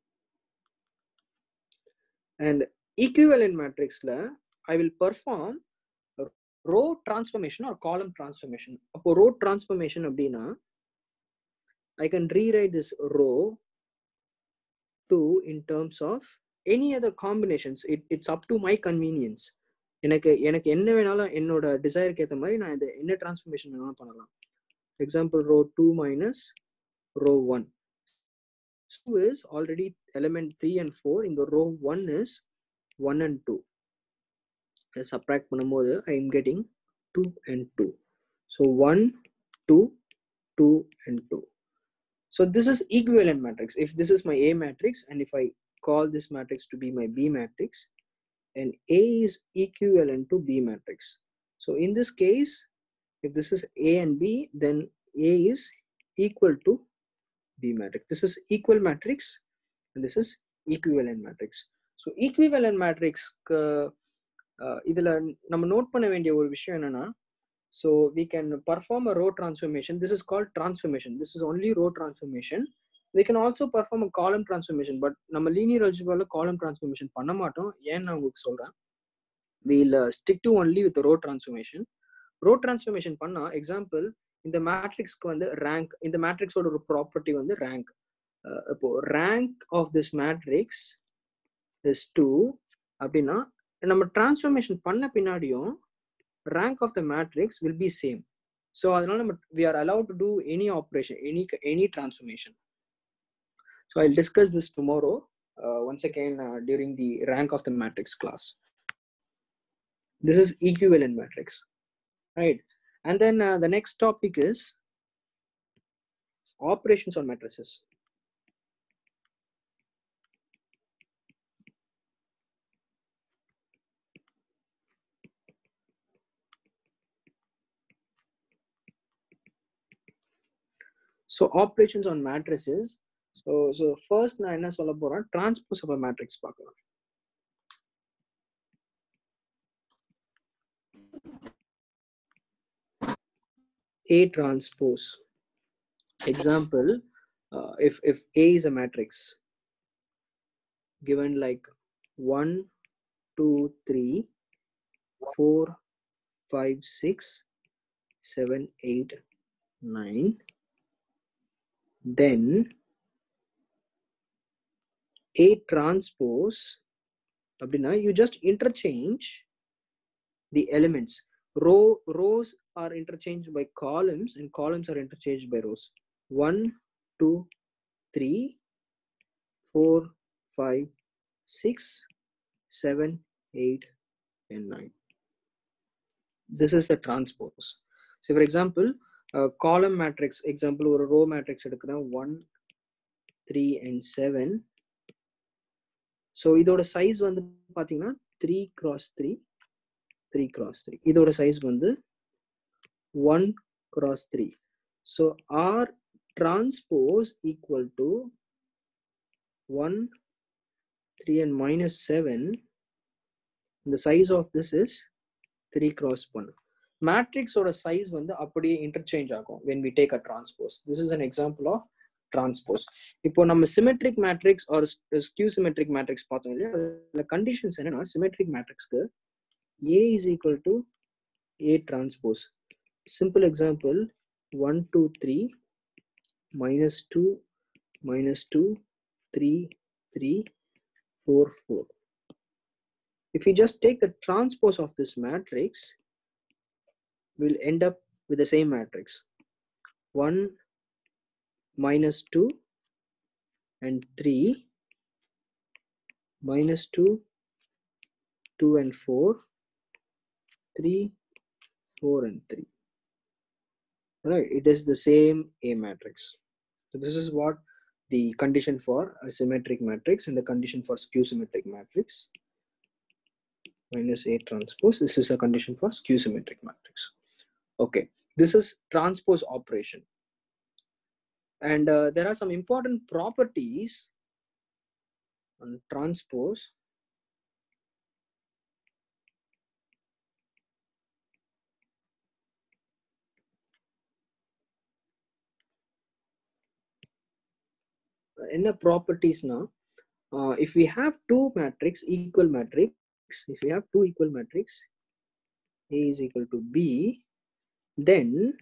and equivalent matrix la I will perform row transformation or column transformation. அப்போ row transformation அப்படின்னா I can rewrite this row 2 in terms of any other combinations. It's up to my convenience. எனக்கு என்ன வேணாலும் என்னோட டிசைருக்கு ஏற்ற மாதிரி நான் என்ன டிரான்ஸ்ஃபர்மேஷன் வேணாலும் பண்ணலாம். Example, row 2 minus row 1. 2 is already element 3 and 4. In the row 1 is 1 and 2. Subtract பண்ணும்போது I am getting 2 and 2. So 1, 2, 2 and 2. So this is equivalent matrix. If this is my A matrix and if I call this matrix to be my B matrix, and A is equivalent to B matrix. So in this case, if this is A and B, then A is equal to B matrix. This is equal matrix and this is equivalent matrix. So equivalent matrix இதுல நம்ம note பண்ண வேண்டிய ஒரு விஷயம் என்னன்னா, so we can perform a row transformation. This is called transformation. This is only row transformation. We can also perform a column transformation, but நம்ம linear algebra ல column transformation பண்ண மாட்டோம். ஏன் நான் உங்களுக்கு சொல்றேன், we'll stick to only with the row transformation. Row transformation பண்ணா, example, இந்த மேட்ரிக்ஸ்க்கு வந்து rank, இந்த மேட்ரிக்ஸோட ஒரு ப்ராப்பர்ட்டி வந்து rank. இப்போ rank of this matrix is 2 அப்படின்னா நம்ம டிரான்ஸ்ஃபர்மேஷன் பண்ண பின்னாடியும் rank of the matrix will be same. So அதனால நம்ம we are allowed to do any operation, any transformation. So I'll discuss this tomorrow once again during the rank of the matrix class. This is equivalent matrix, right? And then the next topic is operations on matrices. So operations on matrices. So first நான் என்ன சொல்ல போறேன், transpose of a matrix பார்க்கலாம். A transpose. Example, if A is a matrix given like 1 2 3 4 5 6 7 8 9, then A transpose அப்படின்னா you just interchange the elements. Rows are interchanged by columns and columns are interchanged by rows. 1 2 3 4 5 6 7 8 and 9. This is the transpose. So for example, column matrix example, or row matrix எடுக்கிறேன் 1 3 and 7. So இதோட size வந்து பாத்தீங்கன்னா 3 cross 3 3 cross 3. இதோட size வந்து 1 cross 3. So R transpose equal to 1 3 and minus 7. The size of this is 3 cross 1. Matrix or a size வந்து அப்படியே interchange ஆகும் when we take a transpose. This is an example of transpose. இப்போ நம்ம symmetric matrix or skew symmetric matrix பார்த்தோம் இல்லையா, the conditions என்னன்னா symmetric matrixக்கு A is equal to A transpose. Simple example, 1 2 3 minus 2 minus 2 3 3 4 4. If we just take the transpose of this matrix, we'll end up with the same matrix. 1 minus 2 and 3 minus 2 2 and 4 3 4 and 3. Right, it is the same A matrix. So this is what the condition for a symmetric matrix and the condition for skew symmetric matrix. Minus A transpose, this is a condition for skew symmetric matrix. Okay, This is transpose operation. And there are some important properties on transpose. In the properties now, if we have two matrix, equal matrix, if we have two equal matrix, A is equal to B, then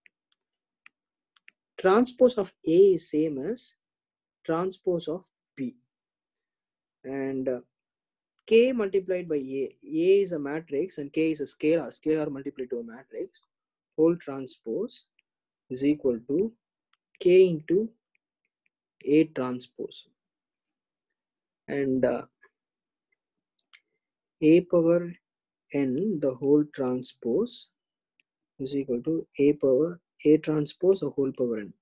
transpose of A is same as transpose of B. And K multiplied by A is a matrix and K is a scalar multiplied to a matrix, whole transpose is equal to K into A transpose. And A power n the whole transpose is equal to A power A transpose the whole power n.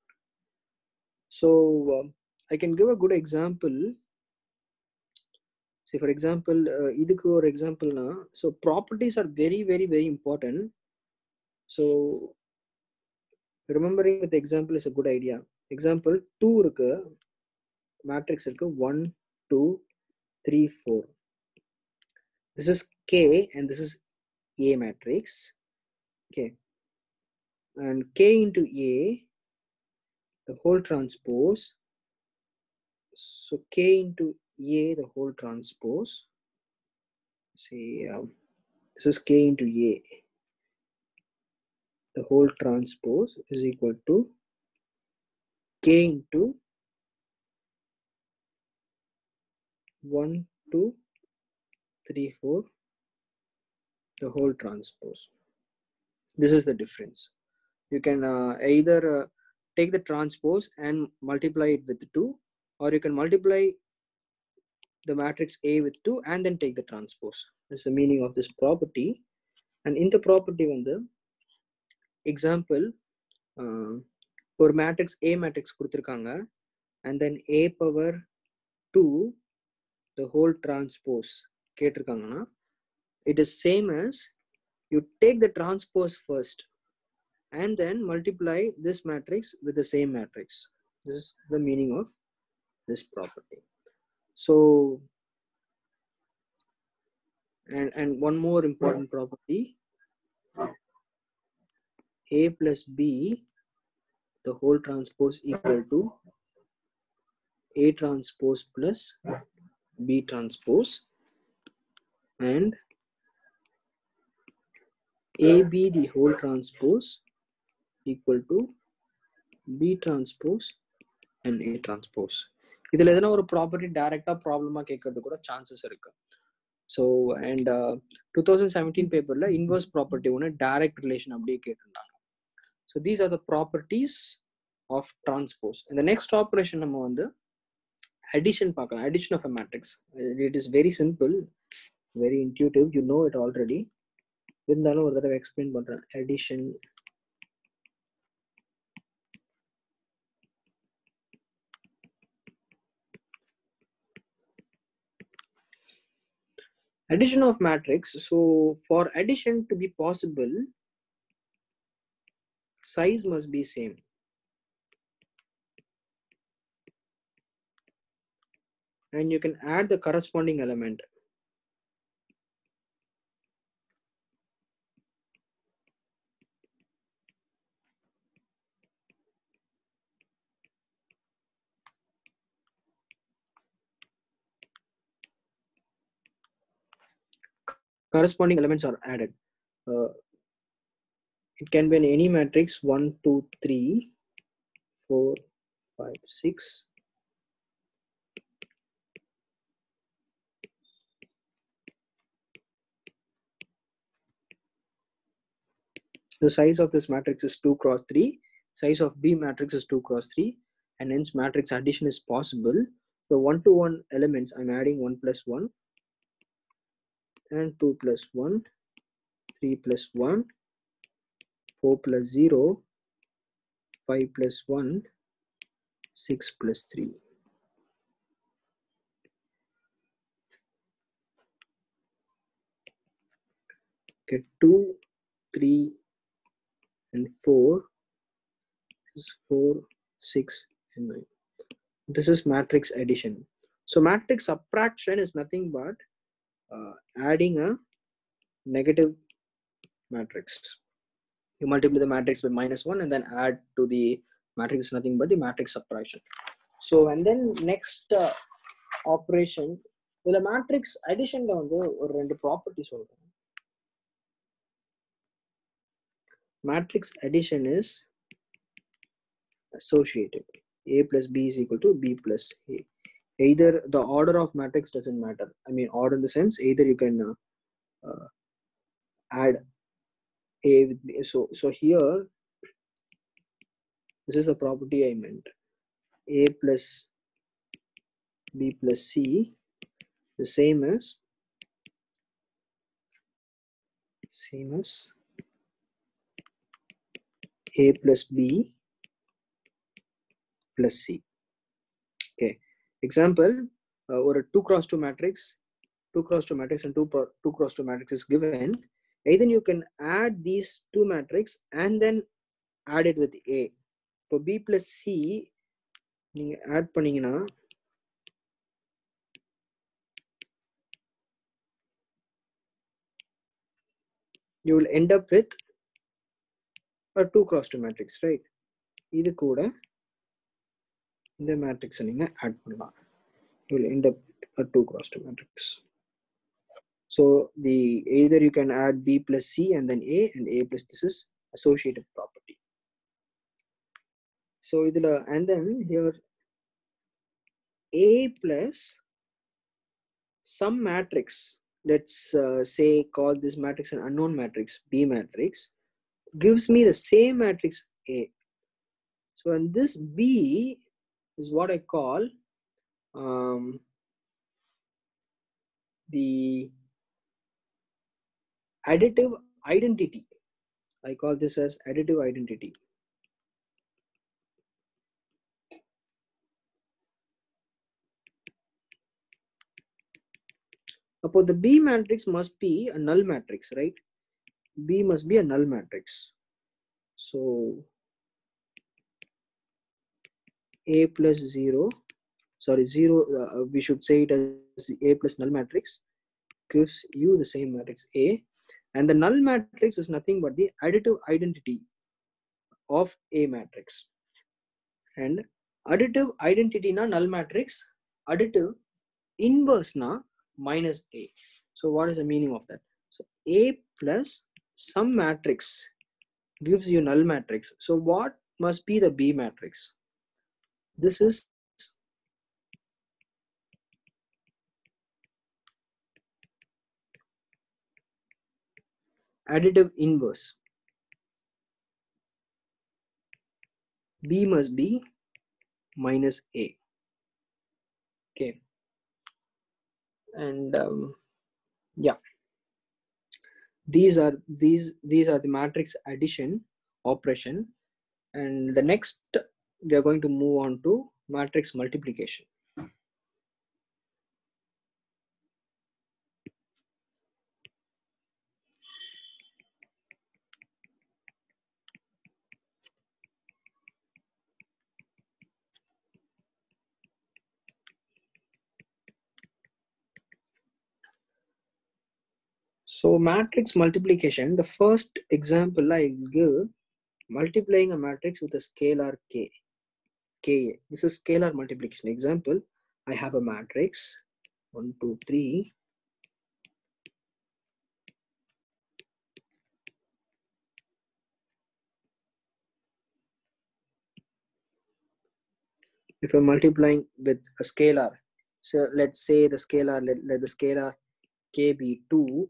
So I can give a good example. See, for example, idukku or example na, so properties are very important. So remembering with the example is a good idea. Example 2 irukku, matrix irukku 1 2 3 4. This is K and this is A matrix. Okay, and K into A the whole transpose, so K into A the whole transpose, see this is K into A the whole transpose is equal to K into 1 2 3 4 the whole transpose. This is the difference. You can either take the transpose and multiply it with 2, or you can multiply the matrix A with 2 and then take the transpose. That's the meaning of this property. And in the property on the example, ஒரு matrix A matrix கொடுத்திருக்காங்க and then A power 2 the whole transpose கேட்டிருக்காங்கன்னா, it is same as you take the transpose first and then multiply this matrix with the same matrix. This is the meaning of this property. So and one more important property, A plus B the whole transpose equal to A transpose plus B transpose, and AB the whole transpose equal to B transpose and A transpose. இதுல எதனா ஒரு property டைரக்டா ப்ராப்ளமா கேட்கறது கூட chances இருக்கு. So and 2017 பேப்பர்ல inverse property ஒன்று டைரக்ட் ரிலேஷன் அப்படியே கேட்டிருந்தாங்க. So these are the properties of transpose. இந்த நெக்ஸ்ட் ஆப்ரேஷன் நம்ம வந்து அடிஷன் பார்க்கலாம். Addition of a matrix. It is very simple, very intuitive, you know it already. இருந்தாலும் ஒரு தடவை எக்ஸ்பிளைன் பண்றேன். Addition addition of matrix. So for addition to be possible, size must be same. And you can add the corresponding element. Corresponding elements are added. It can be in any matrix 1 2 3 4 5 6. The size of this matrix is 2 cross 3. Size of B matrix is 2 cross 3, and hence matrix addition is possible. So 1 to 1 elements, I'm adding 1 plus 1 and 2 plus 1, 3 plus 1, 4 plus 0, 5 plus 1, 6 plus 3. Okay, 2, 3, and 4. This is 4, 6, and 9. This is matrix addition. So matrix subtraction is nothing but adding a negative matrix. You multiply the matrix by -1 and then add to the matrix is nothing but the matrix subtraction. So and then next operation, the matrix addition la vandu or rendu properties solren. Matrix addition is associative. A plus B is equal to B plus A. Either the order of matrix doesn't matter. I mean order in the sense either you can add A with B. So here this is the property I meant. A plus B plus C the same as A plus B plus C. Okay. Example, or a 2 cross 2 matrix, 2 cross 2 matrix and 2 cross 2 matrix is given. Either you can add these two matrix and then add it with A. For B plus C, you add panninga, you will end up with a 2 cross 2 matrix, right? This kuda the matrix add pannalam. You will end up with a 2 cross 2 matrix. So the either you can add B plus C and then A and A plus this is associative property. So and then here A plus some matrix, let's say call this matrix an unknown matrix, B matrix, gives me the same matrix A. So and this B is what I call the additive identity. I call this as additive identity. Suppose the B matrix must be a null matrix, right? B must be a null matrix. So A plus 0, sorry 0, we should say it as A plus null matrix gives you the same matrix A, and the null matrix is nothing but the additive identity of A matrix. And additive identity na null matrix, additive inverse na minus A. So what is the meaning of that? So A plus some matrix gives you null matrix. So what must be the B matrix? This is additive inverse. B must be minus A. Okay. And yeah, these are the matrix addition operation. And the next we are going to move on to matrix multiplication. So matrix multiplication, the first example I give, multiplying a matrix with a scalar k. This is scalar multiplication. Example, I have a matrix 1, 2, 3. If I'm multiplying with a scalar, so let's say the scalar, let the scalar k be 2.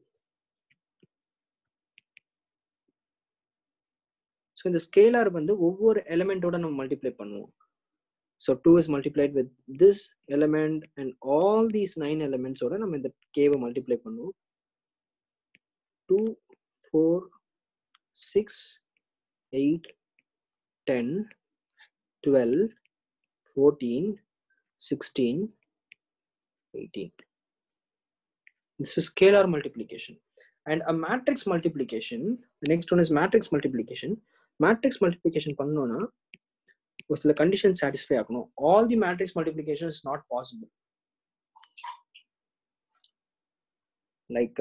So in the scalar வந்து ஒவ்வொரு எலிமெண்டோட நம்ம multiply பண்ணுவோம். So 2 is multiplied with this element and all these 9 elements ஓட நம்ம இந்த k வை multiply பண்ணுவோம். 2, 4, 6, 8, 10, 12, 14, 16, 18. This is scalar multiplication. And a matrix multiplication, the next one is matrix multiplication. matrix multiplication பண்ணனும்னா ஒரு சில conditions satisfy ஆகணும். All the matrix multiplication is not possible. Like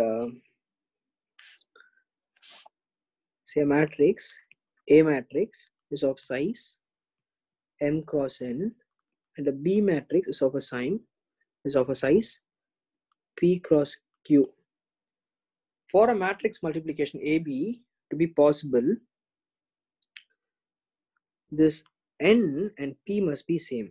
say a matrix is of size m cross n, and a B matrix is of a size P cross Q. For a matrix multiplication AB to be possible, this N and P must be same.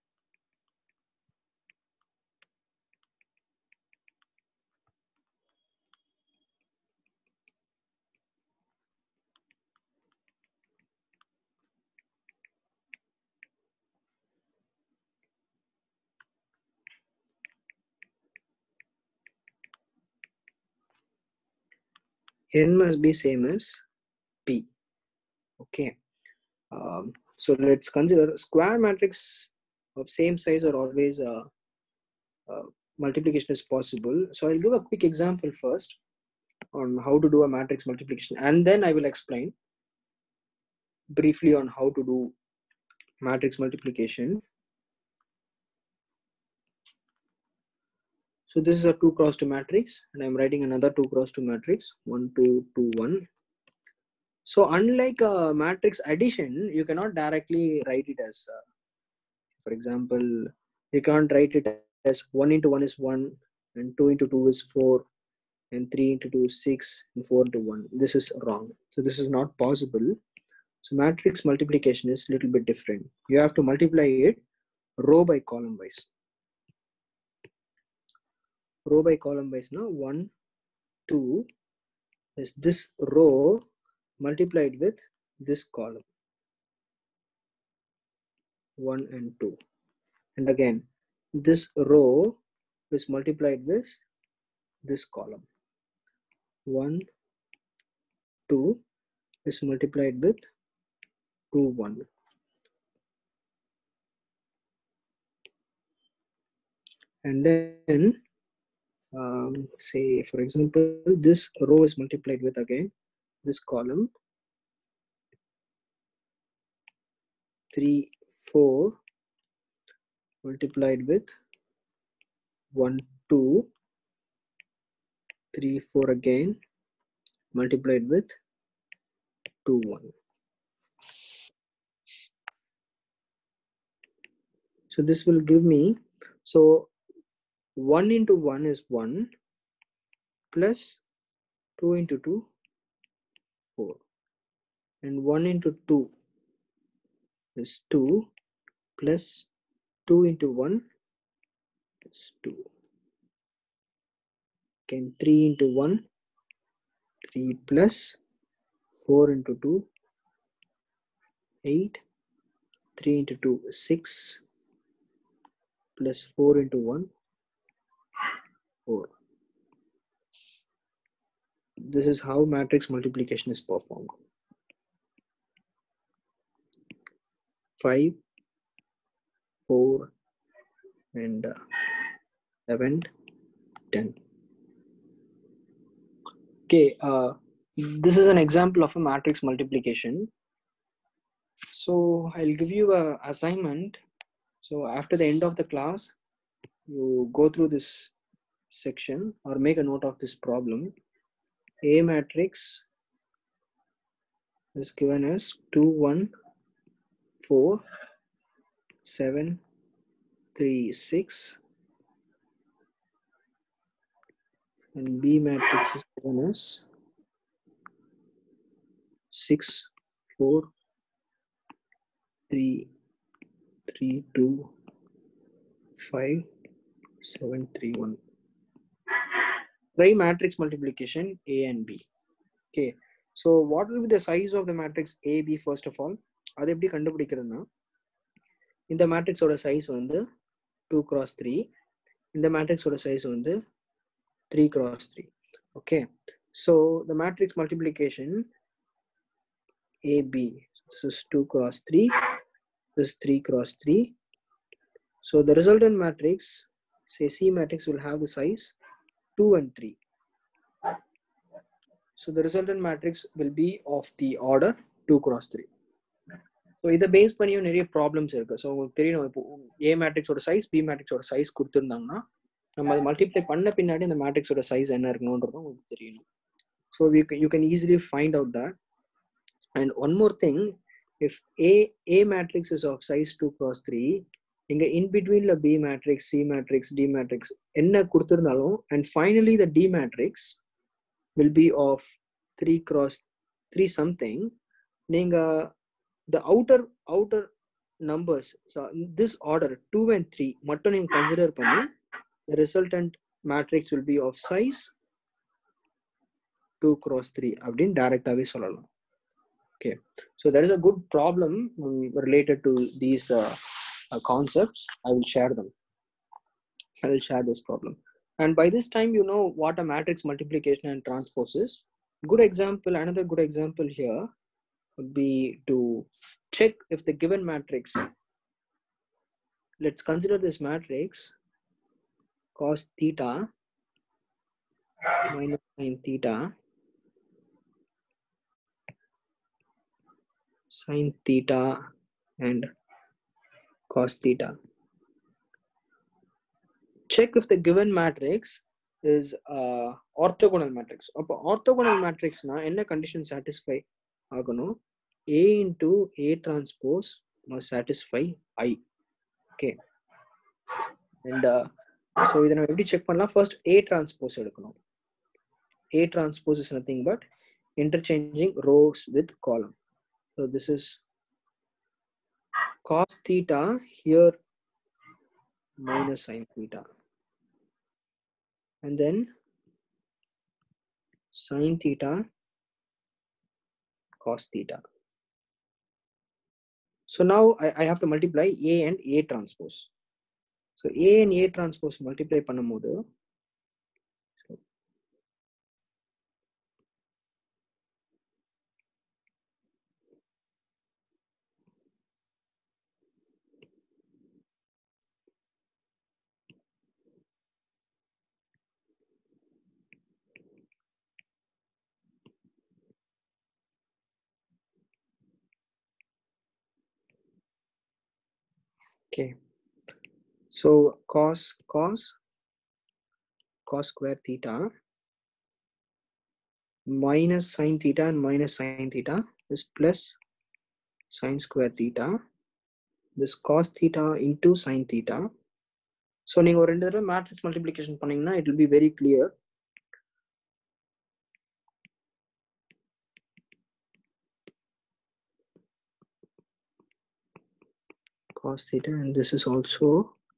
N must be same as P. Okay. So let's consider square matrix of same size or always multiplication is possible. So I'll give a quick example first on how to do a matrix multiplication, and then I will explain briefly on how to do matrix multiplication. So this is a 2 cross 2 matrix, and I'm writing another 2 cross 2 matrix, 1 2 2 1. So unlike matrix addition, you cannot directly write it as for example, you can't write it as 1 into 1 is 1, and 2 into 2 is 4, and 3 into 2 is 6, and 4 into 1. This is wrong. So this is not possible. So matrix multiplication is a little bit different. You have to multiply it row by column wise. Row by column wise now 1 2 is this row multiplied with this column 1 and 2, and again this row is multiplied with this column 1 2 is multiplied with 2 1, and then say for example this row is multiplied with again this column 3 4 multiplied with 1 2 3 4 again multiplied with 2 1. So this will give me, so 1 into 1 is 1 plus 2 into 2 4, and 1 into 2 is 2 plus 2 into 1 is 2. Again 3 into 1 3 plus 4 into 2 8, 3 into 2 is 6 plus 4 into 1 4. This is how matrix multiplication is performed. 5 4 and 11 10. Okay, this is an example of a matrix multiplication. So I'll give you a assignment. So after the end of the class, you go through this section or make a note of this problem. A matrix is given as 2 1 4 7 3 6, and B matrix is given as 6 4 3 3 2 5 7 3 1. Try matrix multiplication A and B. Okay, so what will be the size of the matrix AB first of all? அது எப்படி கண்டுபிடிக்கிறதுனா, இந்த மேட்ரிக்ஸோட size வந்து 2 cross 3, இந்த மேட்ரிக்ஸோட size வந்து 3 cross 3. Okay, so the matrix multiplication AB, this is 2 cross 3, this is 3 cross 3. So the resultant matrix, say C matrix, will have the size 2 and 3. So the resultant matrix will be of the order 2 cross 3. So இதை base பண்ணியும் நிறைய problems இருக்கு. So உங்களுக்கு தெரியணும், இப்போ A மேட்ரிக்ஸோட size B மேட்ரிக்ஸோட size கொடுத்துருந்தாங்கன்னா நம்ம அதை மல்டிப்ளை பண்ண பின்னாடி அந்த மேட்ரிக்ஸோட சைஸ் என்ன இருக்கணும்ன்றதும் உங்களுக்கு தெரியணும். So you can easily find out that. And one more thing, if A matrix is of size 2 cross 3, இங்க in between the B matrix, C matrix, D matrix என்ன கொடுத்திருந்தாலும், and finally the D matrix will be of 3 cross 3 something, நீங்க the outer numbers, so in this order 2 and 3 மட்டும் நீங்க consider பண்ணி the resultant matrix will be of size 2 cross 3 அப்படின்னு டைரக்டாவே சொல்லலாம். Okay, so there is a good problem related to these concepts. I will share them. I will share this problem. And by this time, you know what a matrix multiplication and transpose is. Good example, another good example here would be to check if the given matrix, let's consider this matrix cos theta minus sin theta, sin theta and cos theta. Check if the given matrix is orthogonal matrix. அப்போ orthogonal matrix na என்ன condition satisfy ஆகணும்? A into A transpose must satisfy I. Okay, and so இதை நம்ம எப்படி check பண்ணலாம்? First A transpose எடுக்கணும். A transpose is nothing but interchanging rows with column. So this is cos theta here minus sin theta, and then sin theta cos theta. So now I have to multiply A and A transpose. So A and A transpose multiply பண்ணும்போது, okay, so cos square theta minus sin theta and minus sin theta is plus sin square theta. This cos theta into sin theta. So நீங்க ஒரு ரெண்டு தடவை matrix multiplication பண்ணீங்கன்னா it will be very clear. Cos theta, and this is also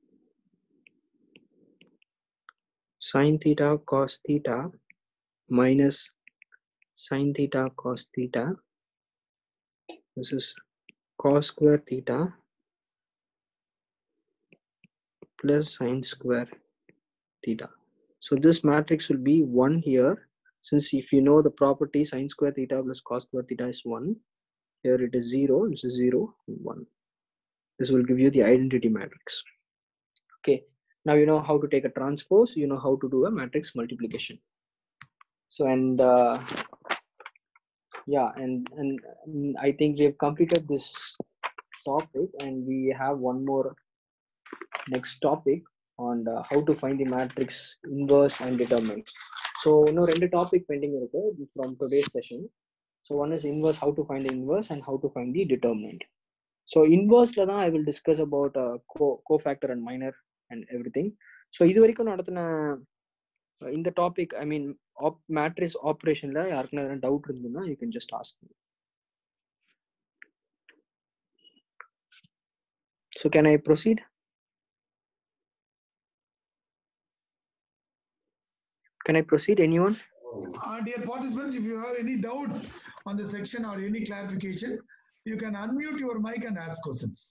sin theta cos theta minus sin theta cos theta. This is cos square theta plus sin square theta. So this matrix will be 1 here, since if you know the property sin square theta plus cos square theta is 1, here it is 0, this is 0, 1. This will give you the identity matrix. Okay, now you know how to take a transpose, you know how to do a matrix multiplication. So and yeah, and I think we have completed this topic, and we have one more next topic on how to find the matrix inverse and determinant. So no rendu topic pending irukku from today's session. So one is inverse, how to find the inverse, and how to find the determinant. So inverse la I will discuss about cofactor and minor and everything. So idu varaikum nadathana in the topic, I mean matrix operation la yarukku edha doubt irundha you can just ask me. So can I proceed? Can I proceed, anyone? Dear participants, if you have any doubt on the section or any clarification, you can unmute your mic and ask questions.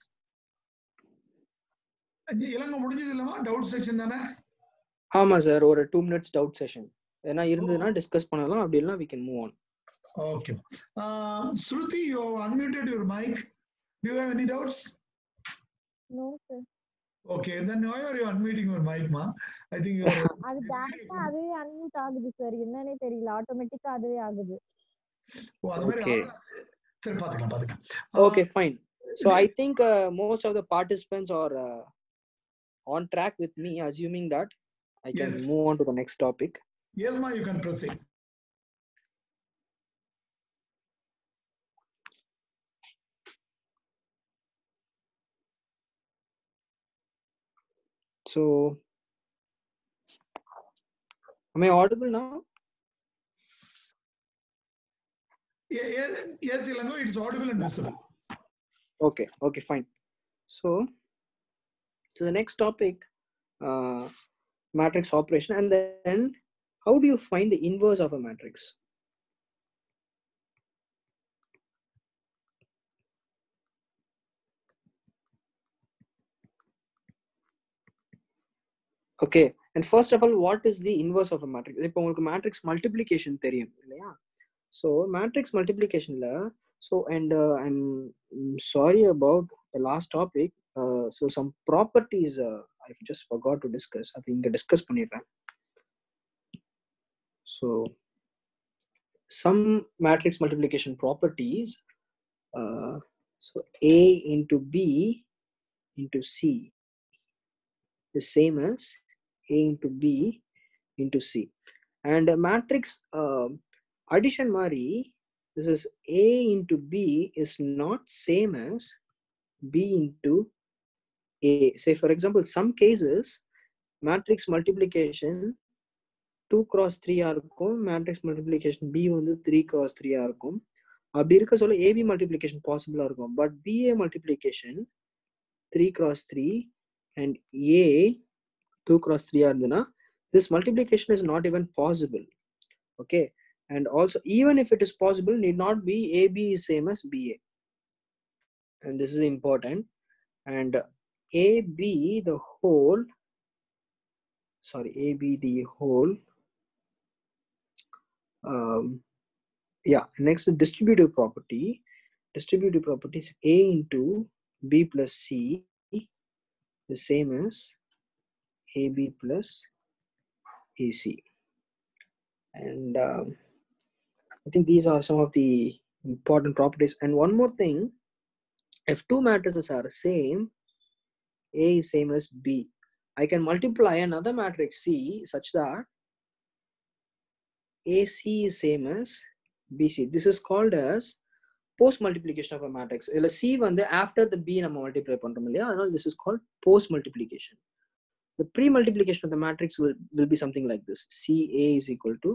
இலங்க முடிஞ்சது இல்லமா doubt section தானே? ஆமா sir, ஒரு 2 minutes doubt session ஏனா இருந்ததுனா discuss பண்ணலாம், அப்படி இல்லனா we can move on. Okay. Shruti, you unmuted your mic. Do you have any doubts? No sir. Okay, then why are you unmuting your mic, ma? I think you are அது டைரக்டா அதுவே unmute ஆகுது sir, என்னன்னே தெரியல, ஆட்டோமேட்டிக்கா அதுவே ஆகுது. ஓ அது மாதிரி Okay. சரி பாத்துக்கலாம் Okay, fine. So I think most of the participants are on track with me, assuming that I can Yes. move on to the next topic. Yes, ma, you can proceed. So, am I audible now? Yes, Ilango, it's audible and visible. Okay, fine. So the next topic, matrix operation, and then how do you find the inverse of a matrix? Okay, and first of all, what is the inverse of a matrix? இப்போ உங்களுக்கு matrix multiplication தெரியும் இல்லையா? So matrix multiplication la, so and I'm sorry about the last topic. So some properties I just forgot to discuss. I think discuss பண்ணிடுறேன். So some matrix multiplication properties. So A into B into C is same as A into B into C. And a matrix addition mari, this is A into B is not same as B into A. Say for example, some cases matrix multiplication 2 cross 3 இருக்கும், matrix multiplication B வந்து 3 cross 3 இருக்கும். அப்படி இருக்க சொல்ல AB multiplication possible இருக்கும், but BA multiplication 3 cross 3 and A 2 cross 3 இருந்ததுன்னா this multiplication is not even possible. Okay, and also even if it is possible, need not be AB is same as BA, and this is important. And AB the whole, AB the whole, yeah, next distributive property. Distributive property is A into B plus C the same as AB plus AC. And I think these are some of the important properties. And one more thing, if two matrices are same, A is same as B, I can multiply another matrix C such that AC is same as BC. This is called as post multiplication of a matrix. C வந்து after the B நம்ம multiply பண்றோம் இல்லையா, அதனால this is called post multiplication. The pre multiplication of the matrix will be something like this: CA is equal to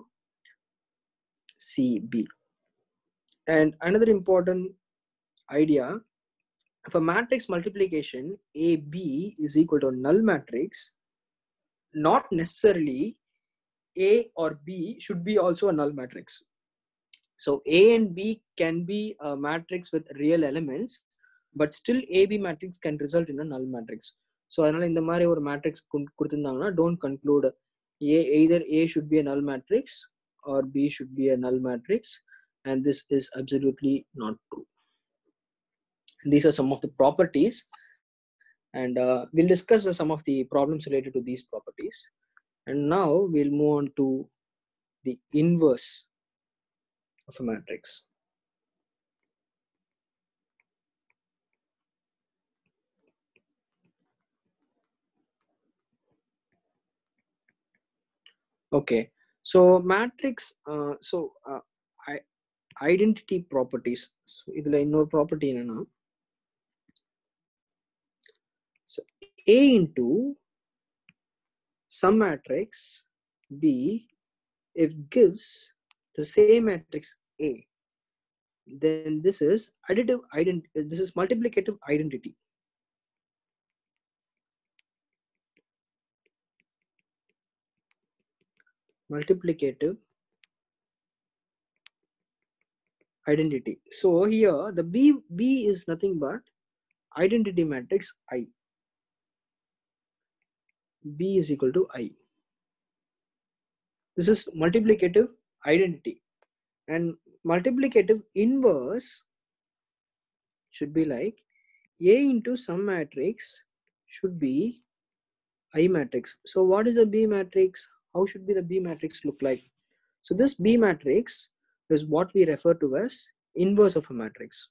CB. And another important idea, if a matrix multiplication AB is equal to a null matrix, not necessarily A or B should be also a null matrix. So A and B can be a matrix with real elements, but still AB matrix can result in a null matrix. So அதனால இந்த மாதிரி ஒரு matrix கொடுத்திருந்தாங்கன்னா, don't conclude either A should be a null matrix or B should be a null matrix, and this is absolutely not true. These are some of the properties, and we'll discuss some of the problems related to these properties. And now we'll move on to the inverse of a matrix. Okay, so matrix, identity properties. So idhula innor property enna, so A into some matrix B if gives the same matrix A, then this is additive identity, this is multiplicative identity. Multiplicative identity. So here the B is nothing but identity matrix I. B is equal to I. This is multiplicative identity, and multiplicative inverse should be like A into some matrix should be I matrix. So what is a B matrix? How should be the B matrix look like? So this B matrix is what we refer to as inverse of a matrix.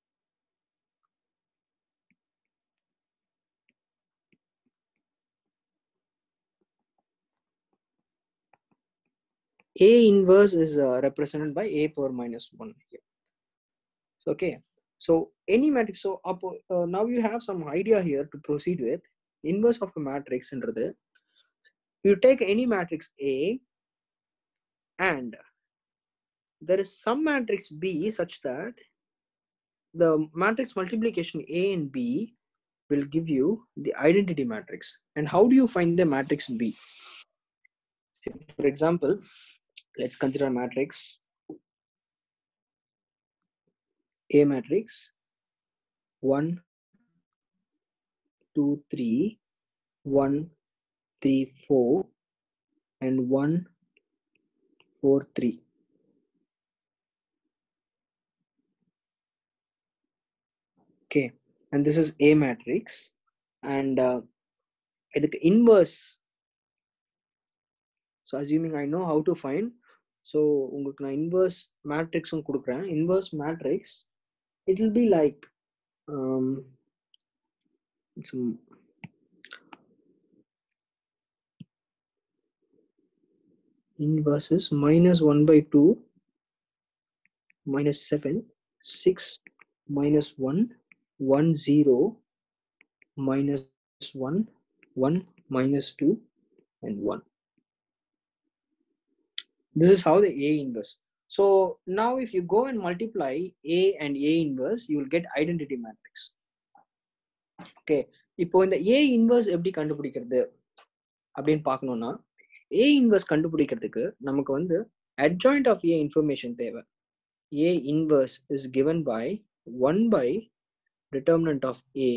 A inverse is represented by A power minus 1 here. Okay, so any matrix, so now you have some idea here to proceed with. Inverse of a matrix என்றது, you take any matrix A and there is some matrix B such that the matrix multiplication A and B will give you the identity matrix. And how do you find the matrix B? So for example, let's consider a matrix A matrix 1 2 3 1 3 4 and 1 4 3. Okay, and this is A matrix, and the inverse. So assuming I know how to find, so உங்களுக்கு நான் inverse matrix கொடுக்குறேன். Inverse matrix, it will be like some inverses minus 1 by 2 minus 7 6 minus 1 1 0 minus 1 1 minus 2 and 1. This is how the A inverse. So now if you go and multiply A and A inverse, you will get identity matrix. Okay, இப்போ இந்த A inverse எப்படி கண்டுபிடிக்கிறது அப்படின்னு பார்க்கணும்னா, A inverse கண்டுபிடிக்கிறதுக்கு நமக்கு வந்து adjoint of A information தேவை. A inverse is given by 1 by determinant of A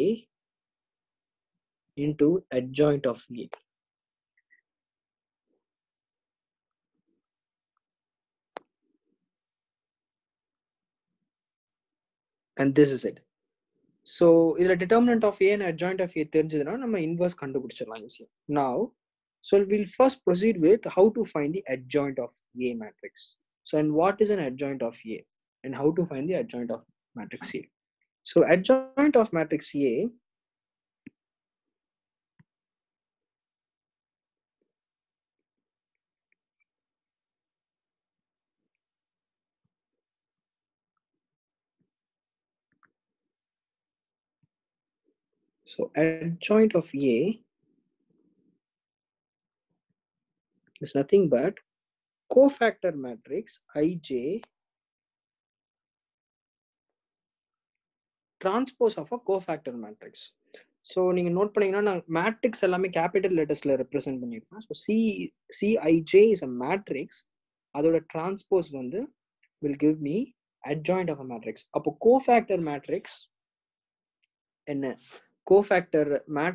into adjoint of A. And this is it. So இதுல determinant of A and adjoint of A தெரிஞ்சதுன்னா நம்ம inverse கண்டுபிடிச்சிடலாம் ஈஸியா. Now, so we'll first proceed with how to find the adjoint of A matrix. So and what is an adjoint of A and how to find the adjoint of matrix A. So adjoint of matrix A so adjoint of A is nothing but cofactor matrix IJ transpose of a cofactor matrix. So நீங்க note பண்ணீங்கன்னா நான் matrix எல்லாமே capital லெட்டர்ஸ்ல represent பண்ணிருக்கேன். So CIJ is a matrix, அதோட transpose வந்து will give me adjoint of a matrix. அப்போ cofactor matrix என்ன? Cofactor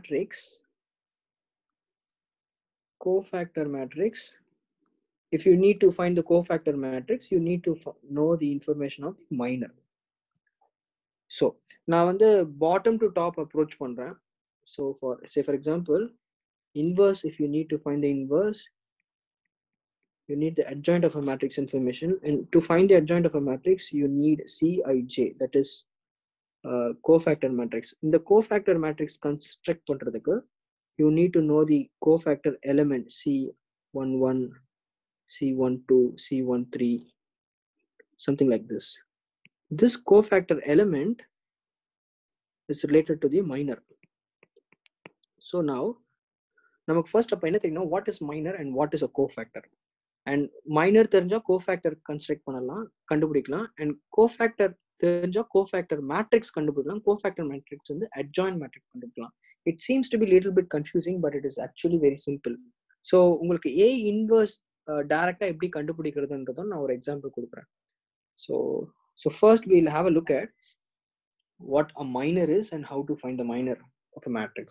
matrix, if you need to find the cofactor matrix, you need to know the information of the minor. So நான் வந்து bottom to top approach பண்றேன். So for example, inverse, if you need to find the inverse, you need the adjoint of a matrix information, and to find the adjoint of a matrix you need CIJ, that is cofactor matrix. In the cofactor matrix construct பண்றதுக்கு you need to know the cofactor element C11 C12 C13, something like this. This cofactor element is related to the minor. So now நமக்கு first அப்ப என்ன தெரியும், what is minor and what is a cofactor. And minor தெரிஞ்சா cofactor construct பண்ணலாம், கண்டுபிடிக்கலாம். And cofactor தெரிஞ்சா cofactor matrix கண்டுபிடிக்கலாம். Cofactor matrix வந்து adjoint matrix கண்டுபிடிக்கலாம். It seems to be a little bit confusing, but it is actually very simple. So உங்களுக்கு A inverse டைரக்டா எப்படி கண்டுபிடிக்கிறதுன்றதும் நான் ஒரு எக்ஸாம்பிள் கொடுக்குறேன். So first we'll have a look at what a minor is and how to find the minor of a matrix.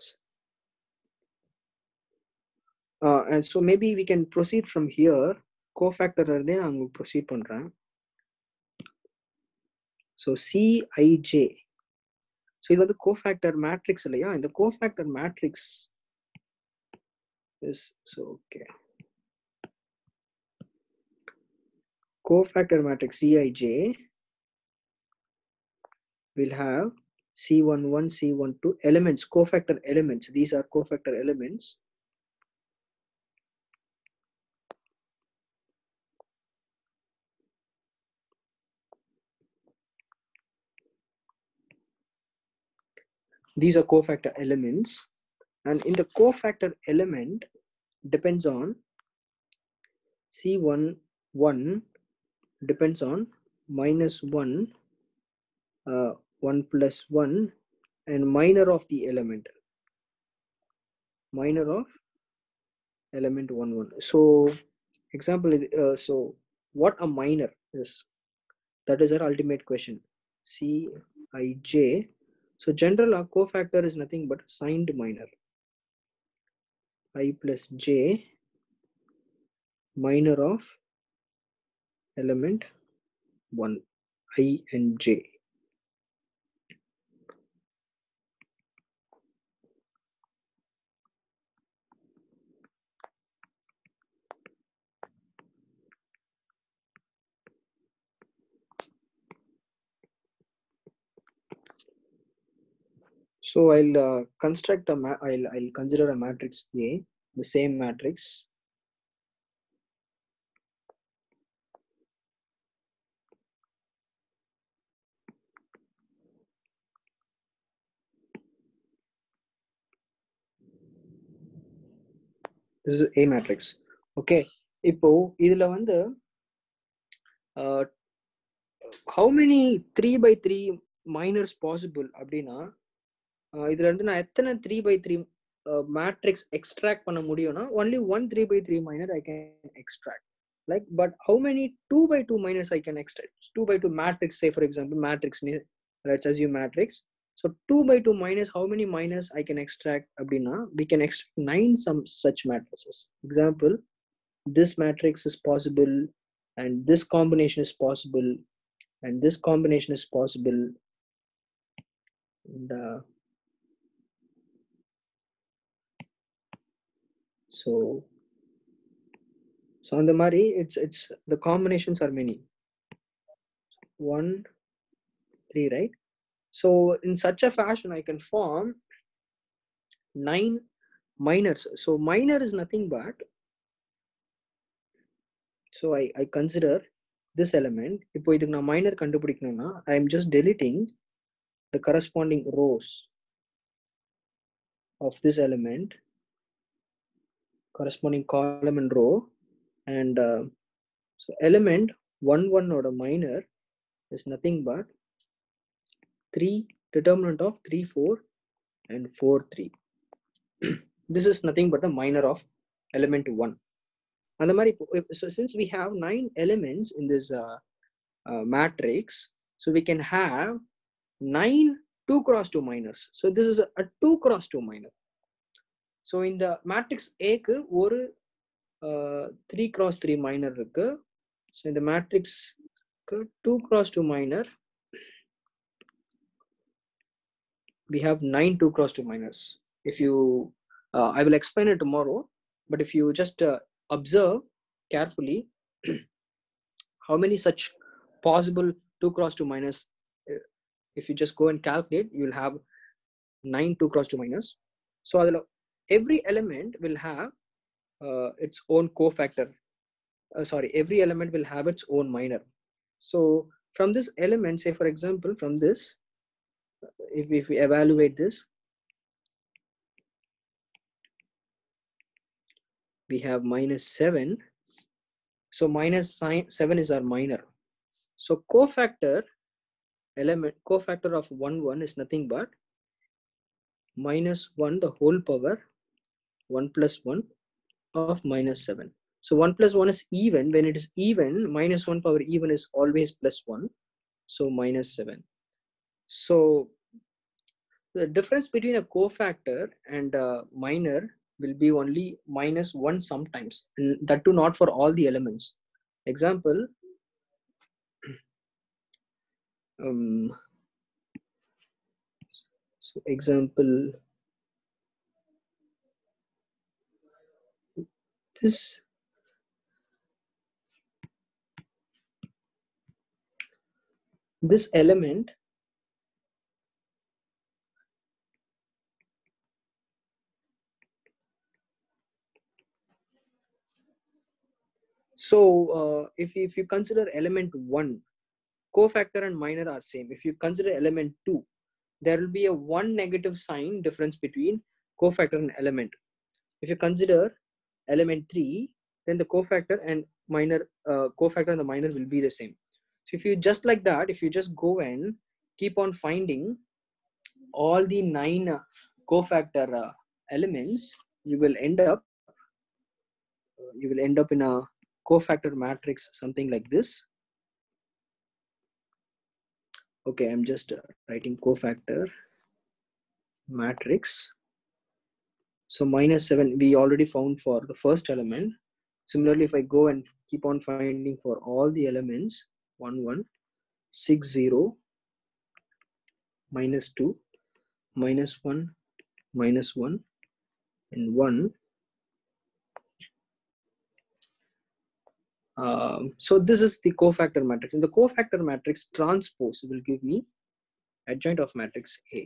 And so maybe we can proceed from here. Cofactor இருந்தே நான் உங்களுக்கு proceed பண்றேன். So CIJ, so இது வந்து cofactor matrix இல்லையா? இந்த cofactor matrix is, so okay, cofactor matrix CIJ we'll have C11, C12 elements, cofactor elements. These are cofactor elements. These are cofactor elements, and in the cofactor element depends on C11 depends on -1, 1 plus 1, and minor of the element, minor of element 1 1. So example, so what a minor is, that is our ultimate question. Cij. So general our cofactor is nothing but signed minor. I plus j minor of element 1, I and j. So I'll construct a I'll consider a matrix A, the same matrix. This is A matrix. Okay. இப்போ இதுல வந்து how many 3x3 minors possible அப்படின்னா இதுல இருந்து நான் எத்தனை 3x3 matrix extract பண்ண முடியும்னா only one 3x3 minor I can extract. Like, but how many 2x2 minors I can extract? 2x2 matrix, say for example matrix, let's assume matrix. So 2x2 minus, how many minors I can extract அப்படின்னா we can extract 9 some such matrices. Example, this matrix is possible, and this combination is possible, and this combination is possible, and so on the mari it's the combinations are many, 1 3, right? So in such a fashion I can form 9 minors. So minor is nothing but, so I consider this element. இப்போ இதுக்கு நான் minor கண்டுபிடிக்கணும்னா I am just deleting the corresponding rows of this element, corresponding column and row, and so element 1 1 or a minor is nothing but 3 determinant of 3 4 and 4 3. This is nothing but the minor of element 1. And the mari, so since we have 9 elements in this matrix, so we can have 9 2 cross 2 minors. So this is a 2 cross 2 minor. So in the matrix A க்கு ஒரு 3 cross 3 minor இருக்கு. So in the matrix 2 cross 2 minor, we have 9 2 cross 2 minors. If you I will explain it tomorrow, but if you just observe carefully how many such possible 2 cross 2 minors, if you just go and calculate, you will have 9 2 cross 2 minors. So every element will have its own cofactor. Sorry, every element will have its own minor. So from this element, say for example, from this, if we evaluate this, we have -7. So -7 is our minor. So cofactor element, cofactor of 1 1 is nothing but -1 the whole power 1 plus 1 of -7. So 1 plus 1 is even. When it is even, -1 power even is always +1. So -7. So the difference between a cofactor and a minor will be only -1 sometimes, and that too not for all the elements. Example, so example, this element So if you consider element 1, cofactor and minor are same. If you consider element 2, there will be a 1 negative sign difference between cofactor and element. If you consider element 3, then the cofactor and the minor will be the same. So if you just like that, if you just go and keep on finding all the 9 cofactor elements, you will end up in a cofactor matrix, something like this. Okay, I'm just writing cofactor matrix. So -7 we already found for the first element. Similarly, if I go and keep on finding for all the elements, 1 1 6 0 -2 -1 -1 and 1. So this is the cofactor matrix. In the cofactor matrix, transpose will give me adjoint of matrix A.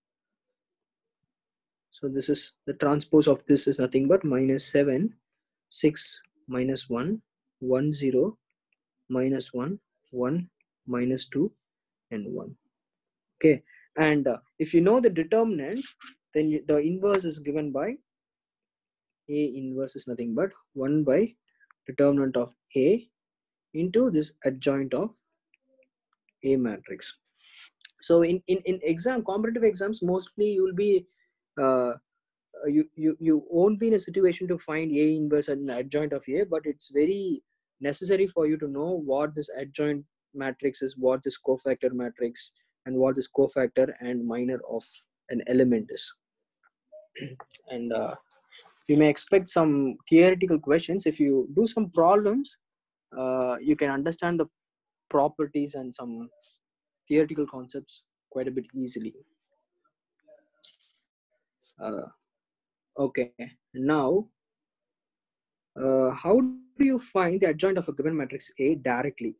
So this is the transpose of this is nothing but -7 6 -1 1 0 -1 1 -2 and 1. Okay, and if you know the determinant, then the inverse is given by A inverse is nothing but 1 by determinant of A into this adjoint of A matrix. So in competitive exams, mostly you will be you won't be in a situation to find A inverse and adjoint of A, but it's very necessary for you to know what this adjoint matrix is, what this cofactor matrix, and what this cofactor and minor of an element is. And you may expect some theoretical questions. If you do some problems, you can understand the properties and some theoretical concepts quite a bit easily. Okay, now how do you find the adjoint of a given matrix A directly?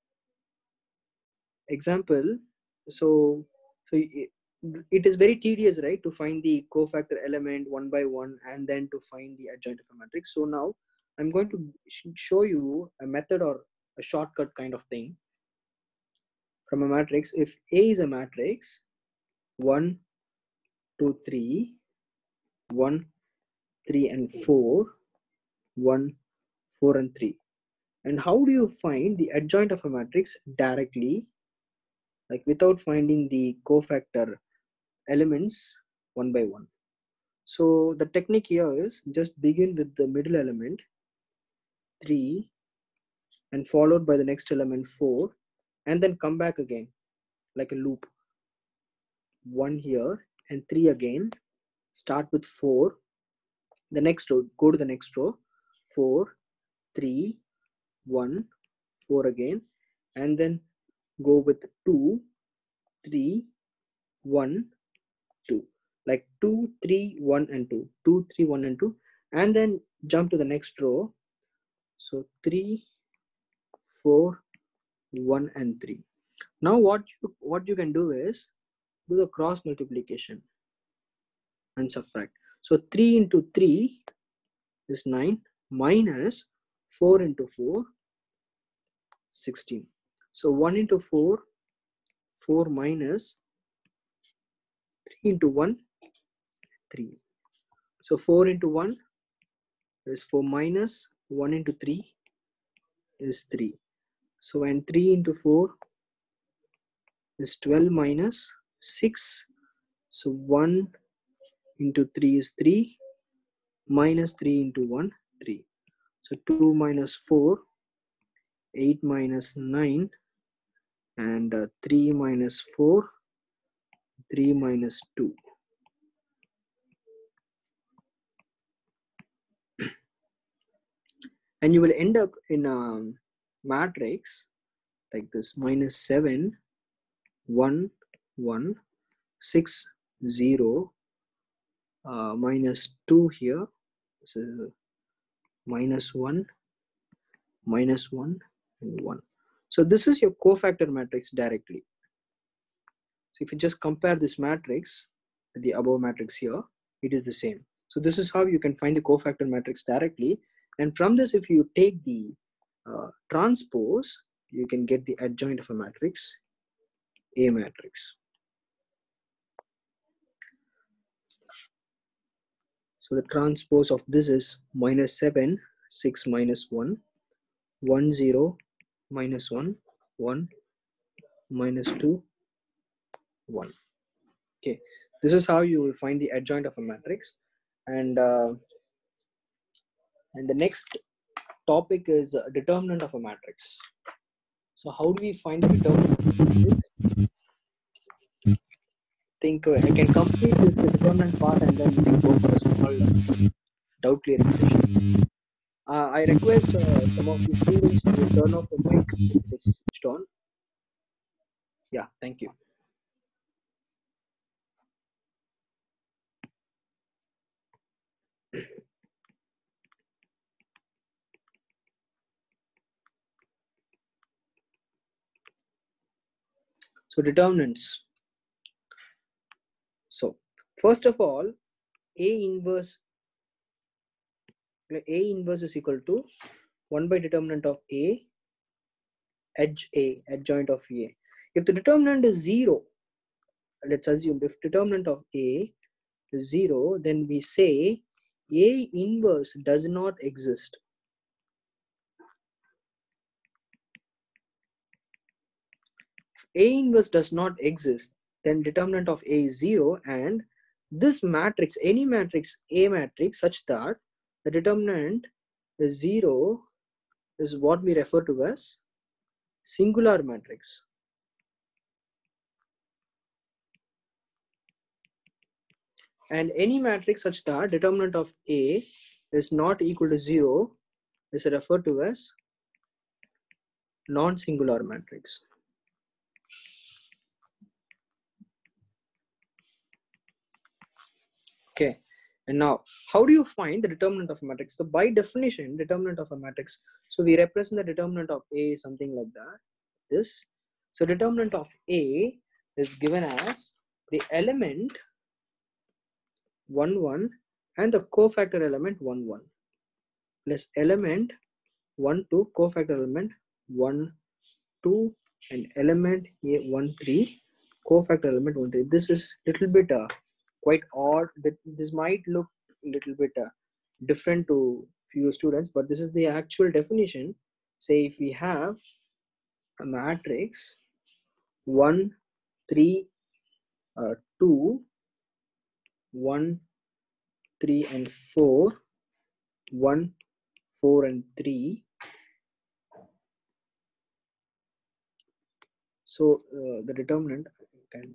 Example, so it is very tedious, right, to find the cofactor element one by one and then to find the adjoint of a matrix. So now I'm going to show you a method or a shortcut kind of thing from a matrix. If A is a matrix 1 2 3 1 3 and 4 1 4 and 3, and how do you find the adjoint of a matrix directly, like without finding the cofactor elements one by one? So the technique here is just begin with the middle element 3 and followed by the next element 4, and then come back again like a loop. 1 here and 3 again, start with 4, the next row, go to the next row, 4 3 1 4 again, and then go with 2 3 1 2, like 2 3 1 and 2 2 3 1 and 2, and then jump to the next row. So 3 4 1 and 3. Now what you can do is do the cross multiplication and subtract. So 3 into 3 is 9 minus 4 into 4 16. So 1 into 4 4 minus 3 into 1 3. So 4 into 1 is 4 minus 1 into 3 is 3. So when 3 into 4 is 12 minus 6. So 1 into 3 is 3 minus 3 into 1 3. So 2 minus 4 8 minus 9, and 3 minus 4 3 minus 2. And you will end up in a matrix like this: -7 1 1 6 0 -2 here. This is -1 -1 and 1. So this is your cofactor matrix directly. So if you just compare this matrix with the above matrix here, it is the same. So this is how you can find the cofactor matrix directly. And from this, if you take the transpose, you can get the adjoint of a matrix, A matrix. So the transpose of this is -7, 6 minus 1, 1 0 minus 1, 1 minus 2, 1. Okay, this is how you will find the adjoint of a matrix. And the next topic is determinant of a matrix. So how do we find the determinant of a matrix? Think I can complete this determinant part and then we can go for a small doubt clearing session. I request some of the students to turn off the mic if it is switched on. Yeah, thank you. So determinants. So first of all, A inverse is equal to 1 by determinant of A, adjoint of A. If the determinant is 0, let's assume if determinant of A is 0, then we say A inverse does not exist. If A inverse does not exist, then determinant of A is 0, and this matrix, any matrix, A matrix, such that the determinant is 0 is what we refer to as singular matrix. And any matrix such that determinant of A is not equal to 0 is referred to as non-singular matrix. Okay, and now how do you find the determinant of a matrix? So by definition, determinant of a matrix, so we represent the determinant of A something like that. This, so determinant of A is given as the element 1 1 and the cofactor element 1 1 plus element 1 2 cofactor element 1 2 and element A 1 3 cofactor element 1 3. This is little bit quite odd. This might look a little bit different to few students, but this is the actual definition. Say if we have a matrix 1 3 2 1 3 and 4 1 4 and 3. So the determinant can,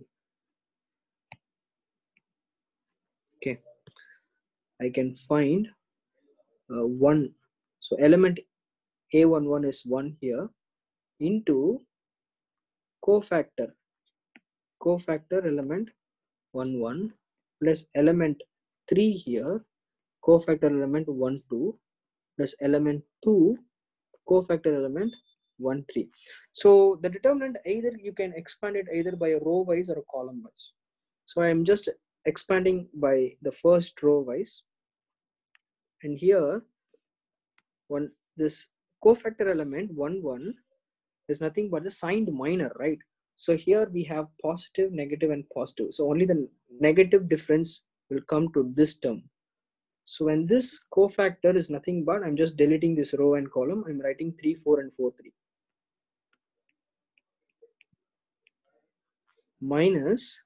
okay, I can find 1. So element A11 is 1 here into cofactor element 1 1 plus element 3 here, cofactor element 1 2 plus element 2 cofactor element 1 3. So the determinant, either you can expand it either by a row wise or a column wise. So I am just expanding by the first row wise, and here this cofactor element 1 1 is nothing but the signed minor, right? So here we have positive, negative, and positive. So only the negative difference will come to this term. So when this cofactor is nothing but, I'm just deleting this row and column, I'm writing 3 4 and 4 3 minus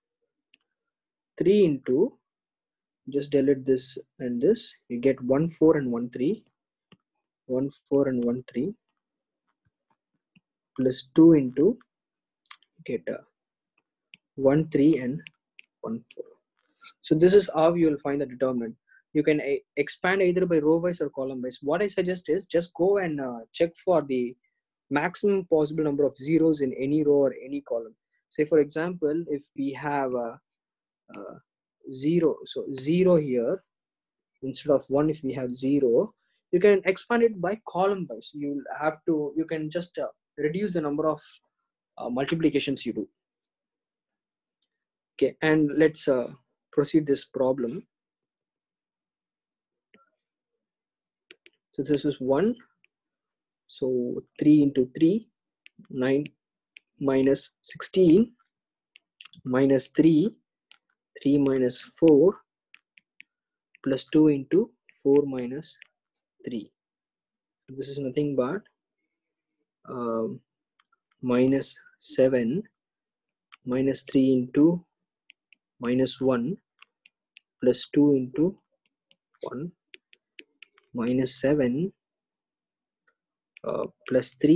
3 into, just delete this and this, you get 1 4 and 1 3 1 4 and 1 3 plus 2 into, get 1 3 and 1 4. So this is how you will find the determinant. You can expand either by row wise or column wise. What I suggest is just go and check for the maximum possible number of zeros in any row or any column. Say for example, if we have 0, so 0 here instead of 1, if we have 0, you can expand it by column wise. You can just reduce the number of multiplications you do. Okay, and let's proceed this problem. So this is 1. So 3 into 3, 9 minus 16 minus 3, 3 minus 4 plus 2 into 4 minus 3. This is nothing but minus 7 minus 3 into minus 1 plus 2 into 1 minus 7 plus 3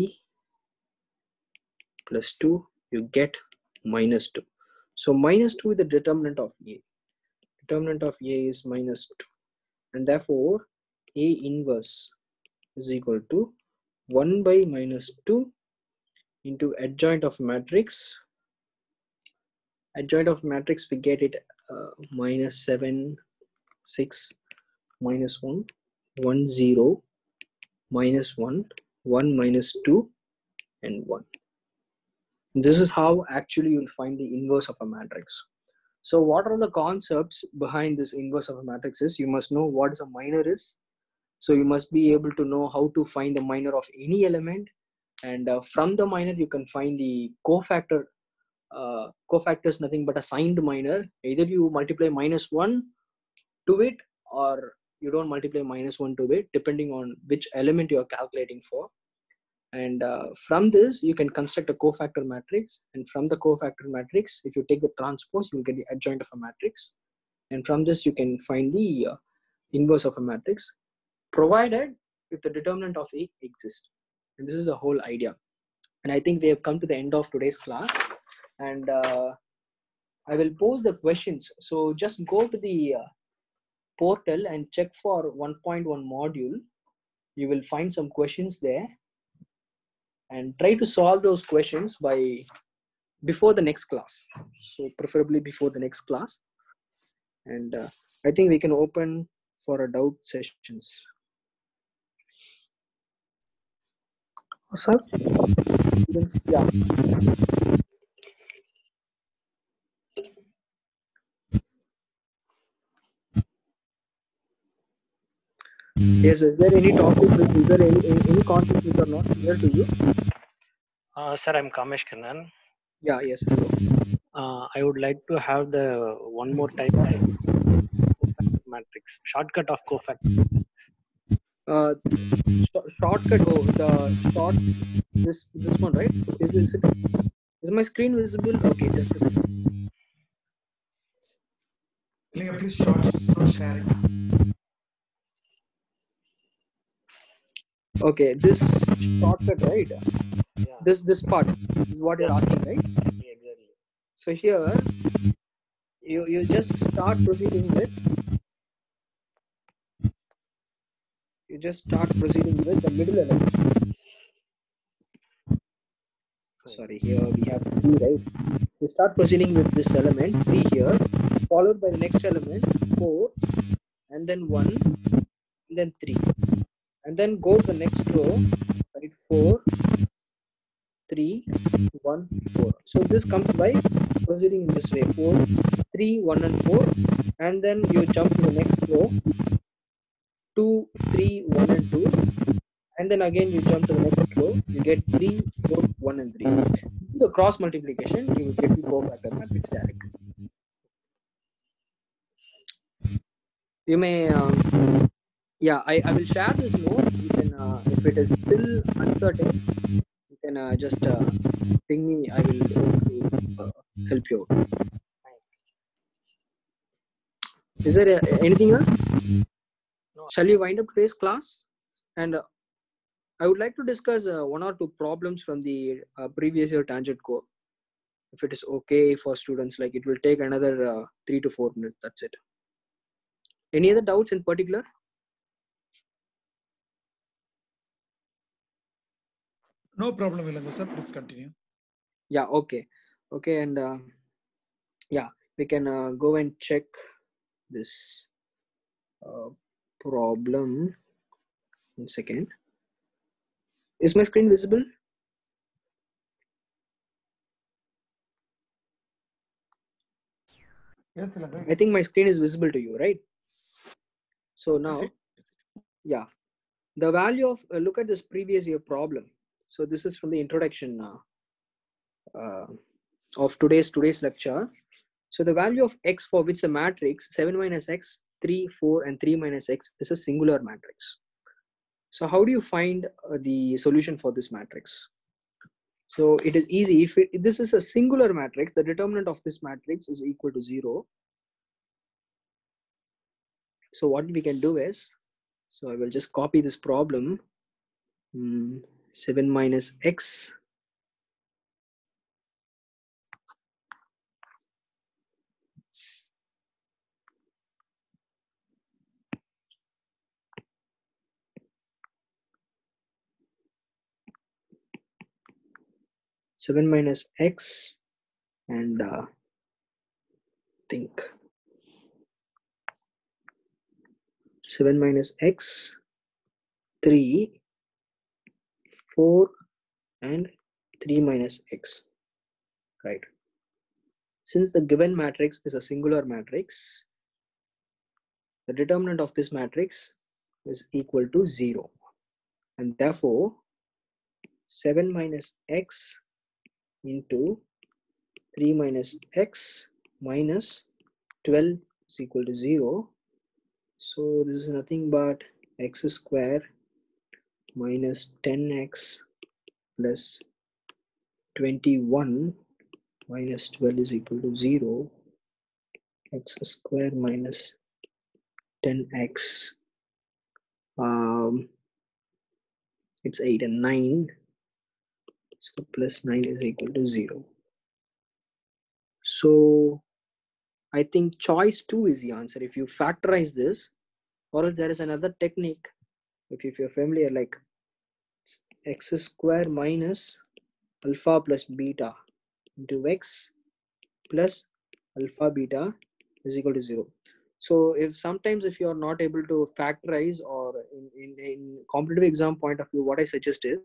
plus 2, you get minus 2. So minus 2 is the determinant of A. Determinant of A is minus 2, and therefore A inverse is equal to 1 by minus 2 into adjoint of matrix. Adjoint of matrix, we get it minus 7, 6, minus 1, 1, 0, minus 1, 1 minus 2, and 1. This is how actually you'll find the inverse of a matrix. So what are the concepts behind this inverse of a matrix is, you must know what is a minor is. So you must be able to know how to find the minor of any element, and from the minor you can find the cofactor. Cofactor is nothing but a signed minor. Either you multiply minus 1 to it, or you don't multiply minus 1 to it, depending on which element you are calculating for. And from this you can construct a cofactor matrix, and from the cofactor matrix, if you take the transpose, you will get the adjoint of a matrix, and from this you can find the inverse of a matrix, provided if the determinant of A exists. And this is the whole idea. And I think we have come to the end of today's class, and I will pose the questions. So just go to the portal and check for 1.1 module. You will find some questions there, and try to solve those questions by before the next class. So preferably before the next class. And I think we can open for a doubt sessions. Sir? Yeah. Yes, is there any topic, is there any concept which are not clear to you? Sir, I'm Kamesh Kannan. Yeah, yes. Hello. I would like to have the one more time matrix, shortcut of cofactor. Shortcut, the short, this one, right? So is my screen visible? Okay, just a second. Please start sharing. Okay, this shortcut, right? Yeah. This part is what you're asking, right? Yeah, exactly. So here you just start proceeding with the middle element. Sorry, here we have 3, right? You start proceeding with this element 3 here, followed by the next element 4, and then 1, and then 3, and then go to the next row, right? 4, 3, 1, 4. So this comes by proceeding in this way: 4, 3, 1, and 4, and then you jump to the next row, 2, 3, 1, and 2, and then again you jump to the next row, you get 3, 4, 1, and 3. Do the cross multiplication, you will get the cofactor matrix directly. You may yeah, I will share this notes. You can if it is still uncertain, you can just ping me. I will help you out. Is there anything else? No. Shall we wind up today's class? And I would like to discuss 1 or 2 problems from the previous year tangent core. If it is okay for students, like it will take another 3 to 4 minutes. That's it. Any other doubts in particular? No problem, Vilango sir. Please continue. Yeah, okay. Okay, and yeah, we can go and check this problem. 1 second. Is my screen visible? Yes, Vilango. I think my screen is visible to you, right? So now, yeah. the value of, look at this previous year problem. So this is from the introduction of today's lecture. So the value of x for which the matrix 7 minus x, 3, 4, and 3 minus x is a singular matrix. So how do you find the solution for this matrix? So it is easy. If this is a singular matrix, the determinant of this matrix is equal to 0. So what we can do is, so I will just copy this problem. 7 minus x, and think 7 minus x, 3, 4, and 3 minus x, right? Since the given matrix is a singular matrix, the determinant of this matrix is equal to 0, and therefore 7 minus x into 3 minus x minus 12 is equal to 0. So this is nothing but x square minus 10x plus 21 minus 12 is equal to 0. X square minus 10x, it's 8 and 9, so plus 9 is equal to 0. So I think choice 2 is the answer. If you factorize this, or else there is another technique, if you're familiar, like x square minus alpha plus beta into x plus alpha beta is equal to 0. So if sometimes if you are not able to factorize, or in competitive exam point of view, what I suggest is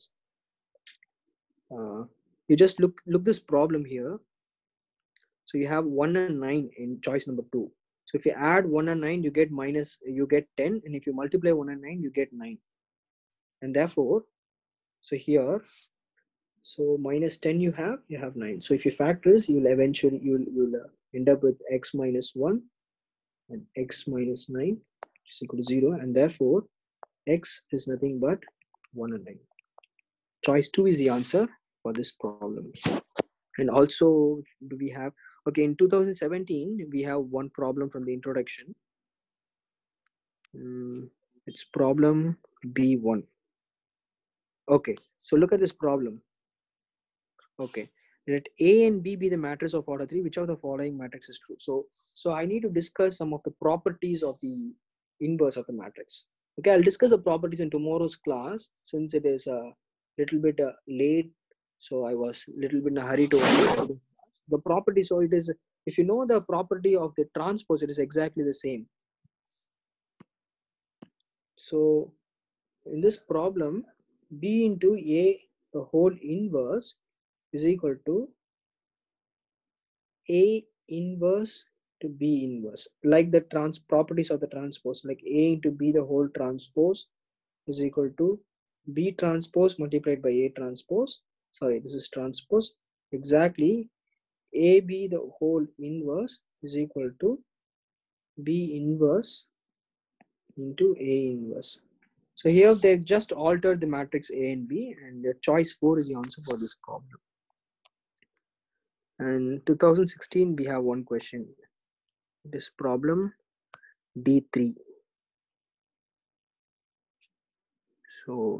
you just look this problem here. So you have 1 and 9 in choice number 2. So if you add 1 and 9, you get 10, and if you multiply 1 and 9, you get 9. And therefore, so here, so minus 10 you have 9. So if you factors, you'll eventually you'll end up with x minus 1 and x minus 9 is equal to 0, and therefore x is nothing but 1 and 9. Choice 2 is the answer for this problem. And also, do we have, okay, in 2017 we have one problem from the introduction. It's problem B1. Okay, so look at this problem. Okay, let A and B be the matrix of order 3. Which of the following matrix is true? So I need to discuss some of the properties of the inverse of the matrix. Okay, I'll discuss the properties in tomorrow's class, since it is a little bit late. So I was a little bit in a hurry to the property. So it is, if you know the property of the transpose, it is exactly the same. So in this problem, B into A the whole inverse is equal to A inverse to B inverse, like the properties of the transpose, like A into B the whole transpose is equal to B transpose multiplied by A transpose. Sorry, this is transpose. Exactly, AB the whole inverse is equal to B inverse into A inverse. So here they've just altered the matrix A and B, and the choice 4 is the answer for this problem. And 2016 we have one question. This problem D3. So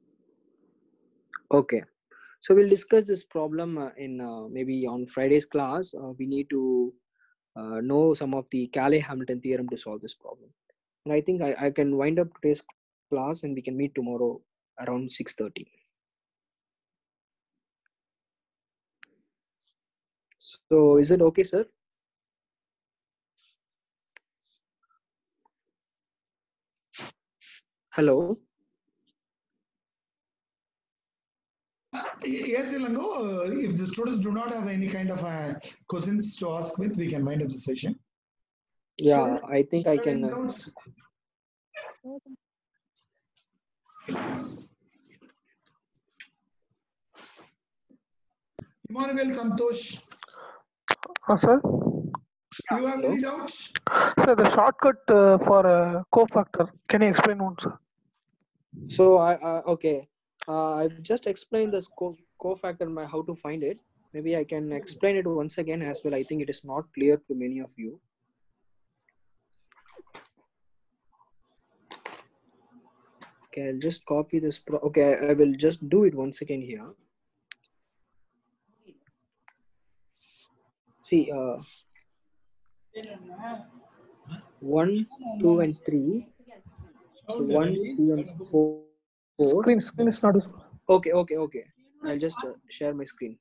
okay, so we'll discuss this problem in maybe on Friday's class. We need to know some of the Cayley-Hamilton theorem to solve this problem. And I think I can wind up today's class, and we can meet tomorrow around 6:30. So is it okay, sir? Hello. Yes, Ilango, if the students do not have any kind of questions to ask with, we can wind up the session. Yeah, I think I can. Emmanuel Santosh, Sir? you have any doubts? Sir, the shortcut for cofactor, can you explain one, sir? So okay, I've just explained this cofactor how to find it. Maybe I can explain it once again as well. I think it is not clear to many of you. Okay, I'll just copy this. Okay, I will just do it once again here. See, 1, 2, and 3. 1, 2, and 4. Screen is not visible. Okay. I'll just share my screen.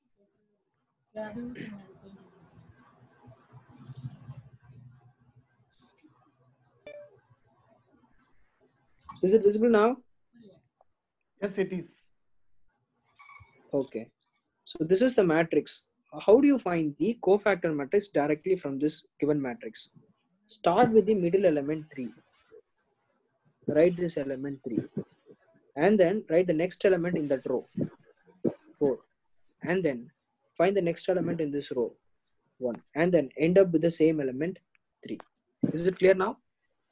Is it visible now? Yes, it is. Okay. So this is the matrix. How do you find the cofactor matrix directly from this given matrix? Start with the middle element 3. Write this element 3. And then write the next element in that row, 4. And then find the next element in this row, 1. And then end up with the same element, 3. Is it clear now?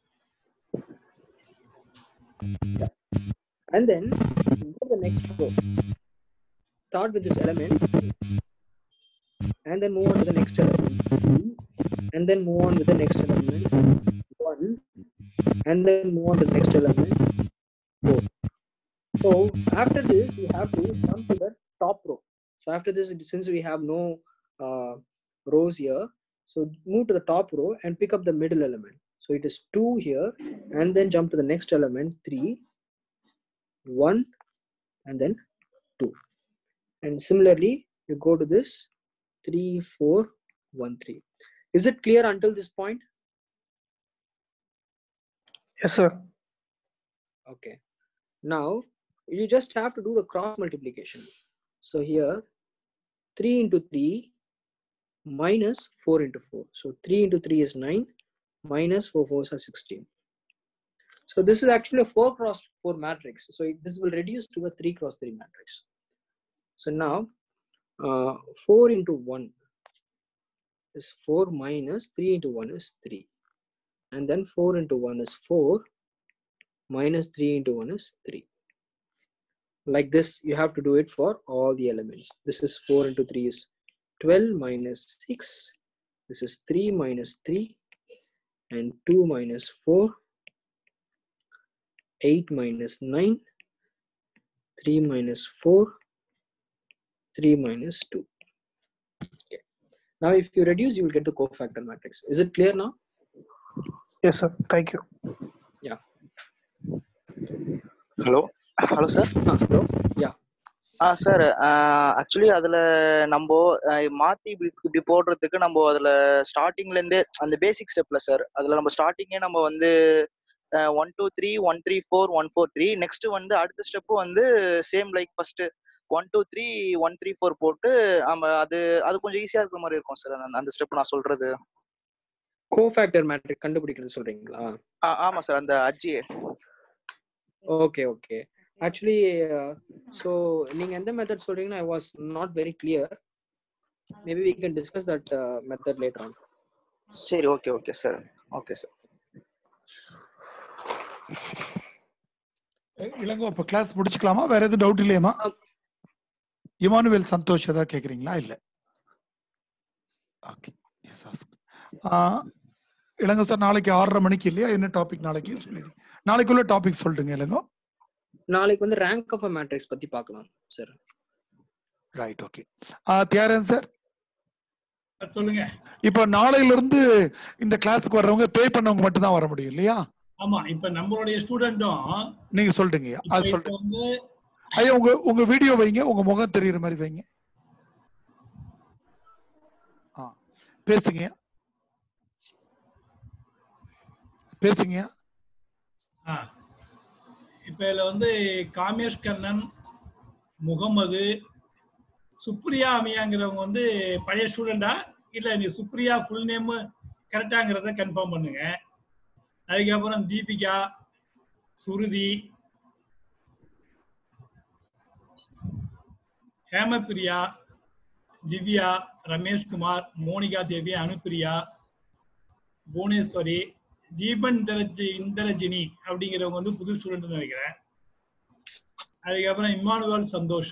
Yeah. And then go to the next row. Start with this element and then move on to the next element 3, and then move on with the next element 1, and then move on to the next element 4. So after this you have to come to the top row. So after this, since we have no rows here, so move to the top row and pick up the middle element. So it is 2 here, and then jump to the next element 3, 1, and then 2. And similarly you go to this 3, 4, 1, 3. Is it clear until this point? Yes, sir. Okay. Now you just have to do the cross multiplication. So here 3 into 3 minus 4 into 4. So 3 into 3 is 9, minus 4 4s are 16. So this is actually a 4 cross 4 matrix. So this will reduce to a 3 cross 3 matrix. So now 4 into 1 is 4 minus 3 into 1 is 3. And then 4 into 1 is 4 minus 3 into 1 is 3. Like this, you have to do it for all the elements. This is 4 into 3 is 12 minus 6. This is 3 minus 3 and 2 minus 4, 8 minus 9, 3 minus 4, 3 minus 2. Okay. Now if you reduce, you will get the cofactor matrix. Is it clear now? Yes, sir. Thank you. Yeah. Hello sir. Hello. Yeah. Sir actually அதில் நம்ம மாற்றி இப்படி போடுறதுக்கு நம்ம அதில் ஸ்டார்டிங்லேருந்தே அந்த பேசிக் ஸ்டெப்பில் sir அதில் நம்ம ஸ்டார்டிங்கே நம்ம வந்து 1 2 3 1 3 4 1 4 3 நெக்ஸ்ட் வந்து அடுத்த ஸ்டெப்பு வந்து சேம் லைக் ஃபர்ஸ்ட் 1 2 3 1 3 4 போட்டு நம்ம அது கொஞ்சம் ஈஸியாக இருக்கிற மாதிரி இருக்கும் சார் அந்த ஸ்டெப் நான் சொல்றது. கோஃபேக்டர் மேட்ரிக்ஸ் கண்டுபிடிக்கிறது சொல்றீங்களா? ஆமா சார், அந்த அஜ்ஜியே. Okay okay. ஆக்சுவலி ஸோ நீங்க எந்த மெத்தட் சொல்றீங்கன்னா I was not very clear. Maybe we can discuss that method later on. சரி, okay okay sir. Okay sir. Elango, இப்ப கிளாஸ் முடிச்சுக்கலாமா? வேற எதுவும் டவுட் இல்லையாமா? இமானுவேல் சந்தோஷ் ஏதாவது கேக்குறீங்களா? இல்ல. Okay. Yes ask. Elango sir, நாளைக்கு 6:30 மணிக்கு இல்லையா? என்ன டாபிக் நாளைக்கு சொல்லுங்க. நாளைக்குள்ள டாபிக் சொல்லுங்க இளங்கோ. நாளைக்கு வந்து ரேங்க் ஆஃப் a matrix பத்தி பார்க்கலாம் sir. Right, okay. Theorem sir சொல்லுங்க. இப்போ நாளையில இருந்து இந்த கிளாஸ்க்கு வர்றவங்க பே பண்ணவங்க மட்டும் தான் வர முடியும் இல்லையா? ஆமா, இப்ப நம்மளுடைய ஸ்டூடெண்ட்டும் நீங்க சொல்றீங்க. அது சொல்றீங்க. வந்து ஐயா, உங்க வீடியோ வைங்க, உங்க முகம் தெரியுற மாதிரி வைங்க. பேசுங்க பேசுங்க. இப்ப இதுல வந்து காமேஷ் கண்ணன், முகமது, சுப்ரியா அமியாங்கிறவங்க வந்து பழைய ஸ்டூடெண்டா இல்ல நீ சுப்ரியா ஃபுல் நேம் கரெக்டாங்கிறத கன்ஃபார்ம் பண்ணுங்க. அதுக்கப்புறம் தீபிகா, சுருதி, ஹேமபிரியா, திவ்யா, ரமேஷ்குமார், மோனிகா தேவி, அனுப்பிரியா, புவனேஸ்வரி, ஜீபன் இந்தரஜினி அப்படிங்கிறவங்க வந்து புது ஸ்டூடெண்ட் நினைக்கிறேன். அதுக்கப்புறம் இம்மானுவல் சந்தோஷ்.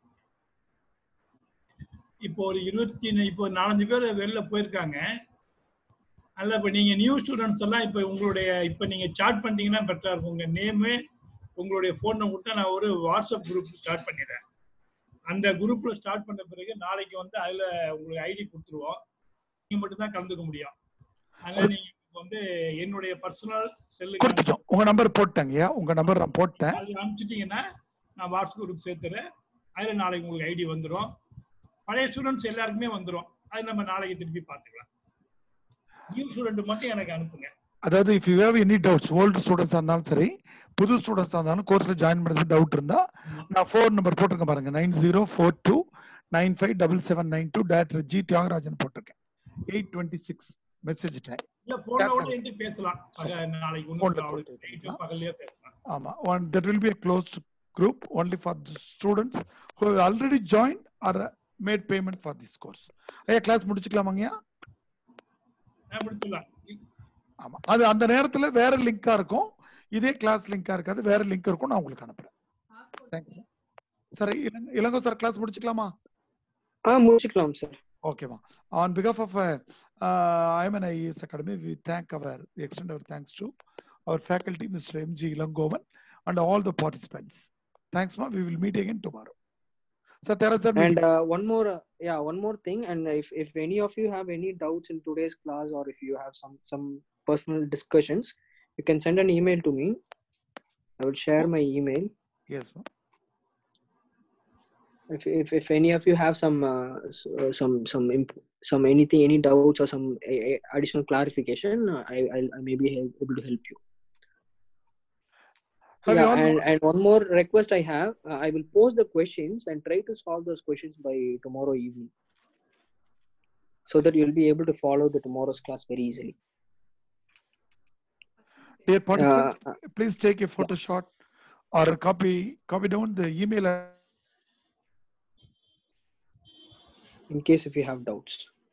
இப்போ ஒரு 4-5 பேர் வெளில போயிருக்காங்க. அதில் இப்போ நீங்கள் நியூ ஸ்டூடெண்ட்ஸ் எல்லாம் இப்போ நீங்கள் சாட் பண்ணிட்டீங்கன்னா பெட்டராக இருக்கும். உங்கள் நேமு, உங்களுடைய ஃபோன் நம்பர் கொடுத்தா நான் ஒரு வாட்ஸ்அப் குரூப் ஸ்டார்ட் பண்ணிடுறேன். அந்த குரூப்பில் ஸ்டார்ட் பண்ண பிறகு நாளைக்கு வந்து அதில் உங்களுக்கு ஐடி கொடுத்துருவோம். நீங்கள் மட்டும்தான் கலந்துக்க முடியும். அதனால் நீங்கள் வந்து என்னுடைய பர்சனல் செல்லுக்கு உங்கள் நம்பர் போட்டேங்கய்யா, உங்கள் நம்பர் நான் போட்டேன். அது அனுப்பிச்சிட்டிங்கன்னா நான் வாட்ஸ்அப் குரூப் சேர்த்துறேன். அதில் நாளைக்கு உங்களுக்கு ஐடி வந்துடும். பழைய ஸ்டூடெண்ட்ஸ் எல்லாருக்குமே வந்துடும். அது நம்ம நாளைக்கு திருப்பி பார்த்துக்கலாம். நியூ ஸ்டூடெண்ட் மட்டும் எனக்கு அனுப்புங்க. அதாவது if you have any doubts, old ஸ்டூடெண்ட்ஸாக இருந்தாலும் சரி, புது ஸ்டூடெண்ட்ஸாக இருந்தாலும் கோர்ஸில் ஜாயின் பண்ணுறது டவுட் இருந்தால் நான் ஃபோன் நம்பர் போட்டிருக்கேன் பாருங்க, 9042957792 டாக்டர் ஜி தியாகராஜன் போட்டிருக்கேன். 8:26 மெசேஜ் டைம். இல்ல போனோட என்கிட்ட பேசலாம். நாளைக்கு பகல்லையே பேசலாம். ஆமா, there will be a closed group only for the students who have already joined or made payment for this course. ஐயா கிளாஸ் முடிச்சுக்கலாமாங்கய்யா? முடிச்சுக்கலாம். ஆமா, அது அந்த நேரத்துல வேற லிங்கா இருக்கும், இதே கிளாஸ் லிங்கா இருக்காது, வேற லிங்க் இருக்கும், நான் உங்களுக்கு அனுப்புறேன். தேங்க்ஸ். சரி இளங்கோ சார், கிளாஸ் முடிச்சுக்கலாமா? முடிச்சுக்கலாம் சார். ஓகேவா. On behalf of IMN IAS Academy, we extend our thanks to our faculty, Mr. M.G. Ilangovan, and all the participants. Thanks, ma. We will meet again tomorrow. So there is and one more thing. And if any of you have any doubts in today's class, or if you have some personal discussions, you can send an email to me. I will share my email. Yes, ma. If any of you have some anything, any doubts or some additional clarification, I may be able to help you. And one more request I have, I will post the questions and try to solve those questions by tomorrow evening, so that you'll be able to follow the tomorrow's class very easily. Dear participants, please take a photo shot or copy down the email in case if you have doubts.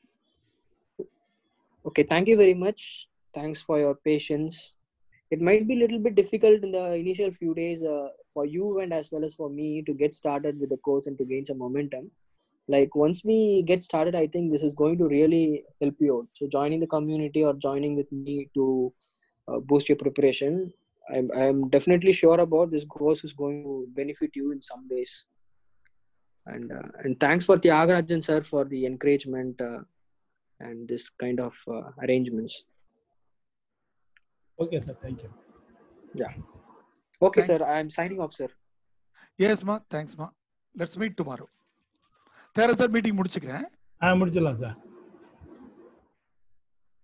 Okay, thank you very much. Thanks for your patience. It might be a little bit difficult in the initial few days for you and as well as for me to get started with the course and to gain some momentum. Like once we get started, I think this is going to really help you out. So joining the community or joining with me to boost your preparation, I'm definitely sure about this course is going to benefit you in some ways. And thanks for Tyagarajan sir for the encouragement and this kind of arrangements. Okay, sir. Thank you. Yeah. Okay, thanks. Sir. I am signing off, sir. Yes, ma. Thanks, ma. Let's meet tomorrow. There is a meeting. முடிச்சுக்கிறேன். முடிச்சிடலாம் sir.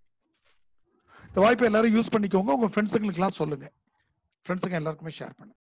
இந்த வாய்ப்பை எல்லாரும் use பண்ணிக்கோங்க. உங்க ஃப்ரெண்ட்ஸுங்களுக்குலாம் சொல்லுங்க. ஃப்ரெண்ட்ஸுங்க எல்லாருக்குமே ஷேர் பண்ணுங்க.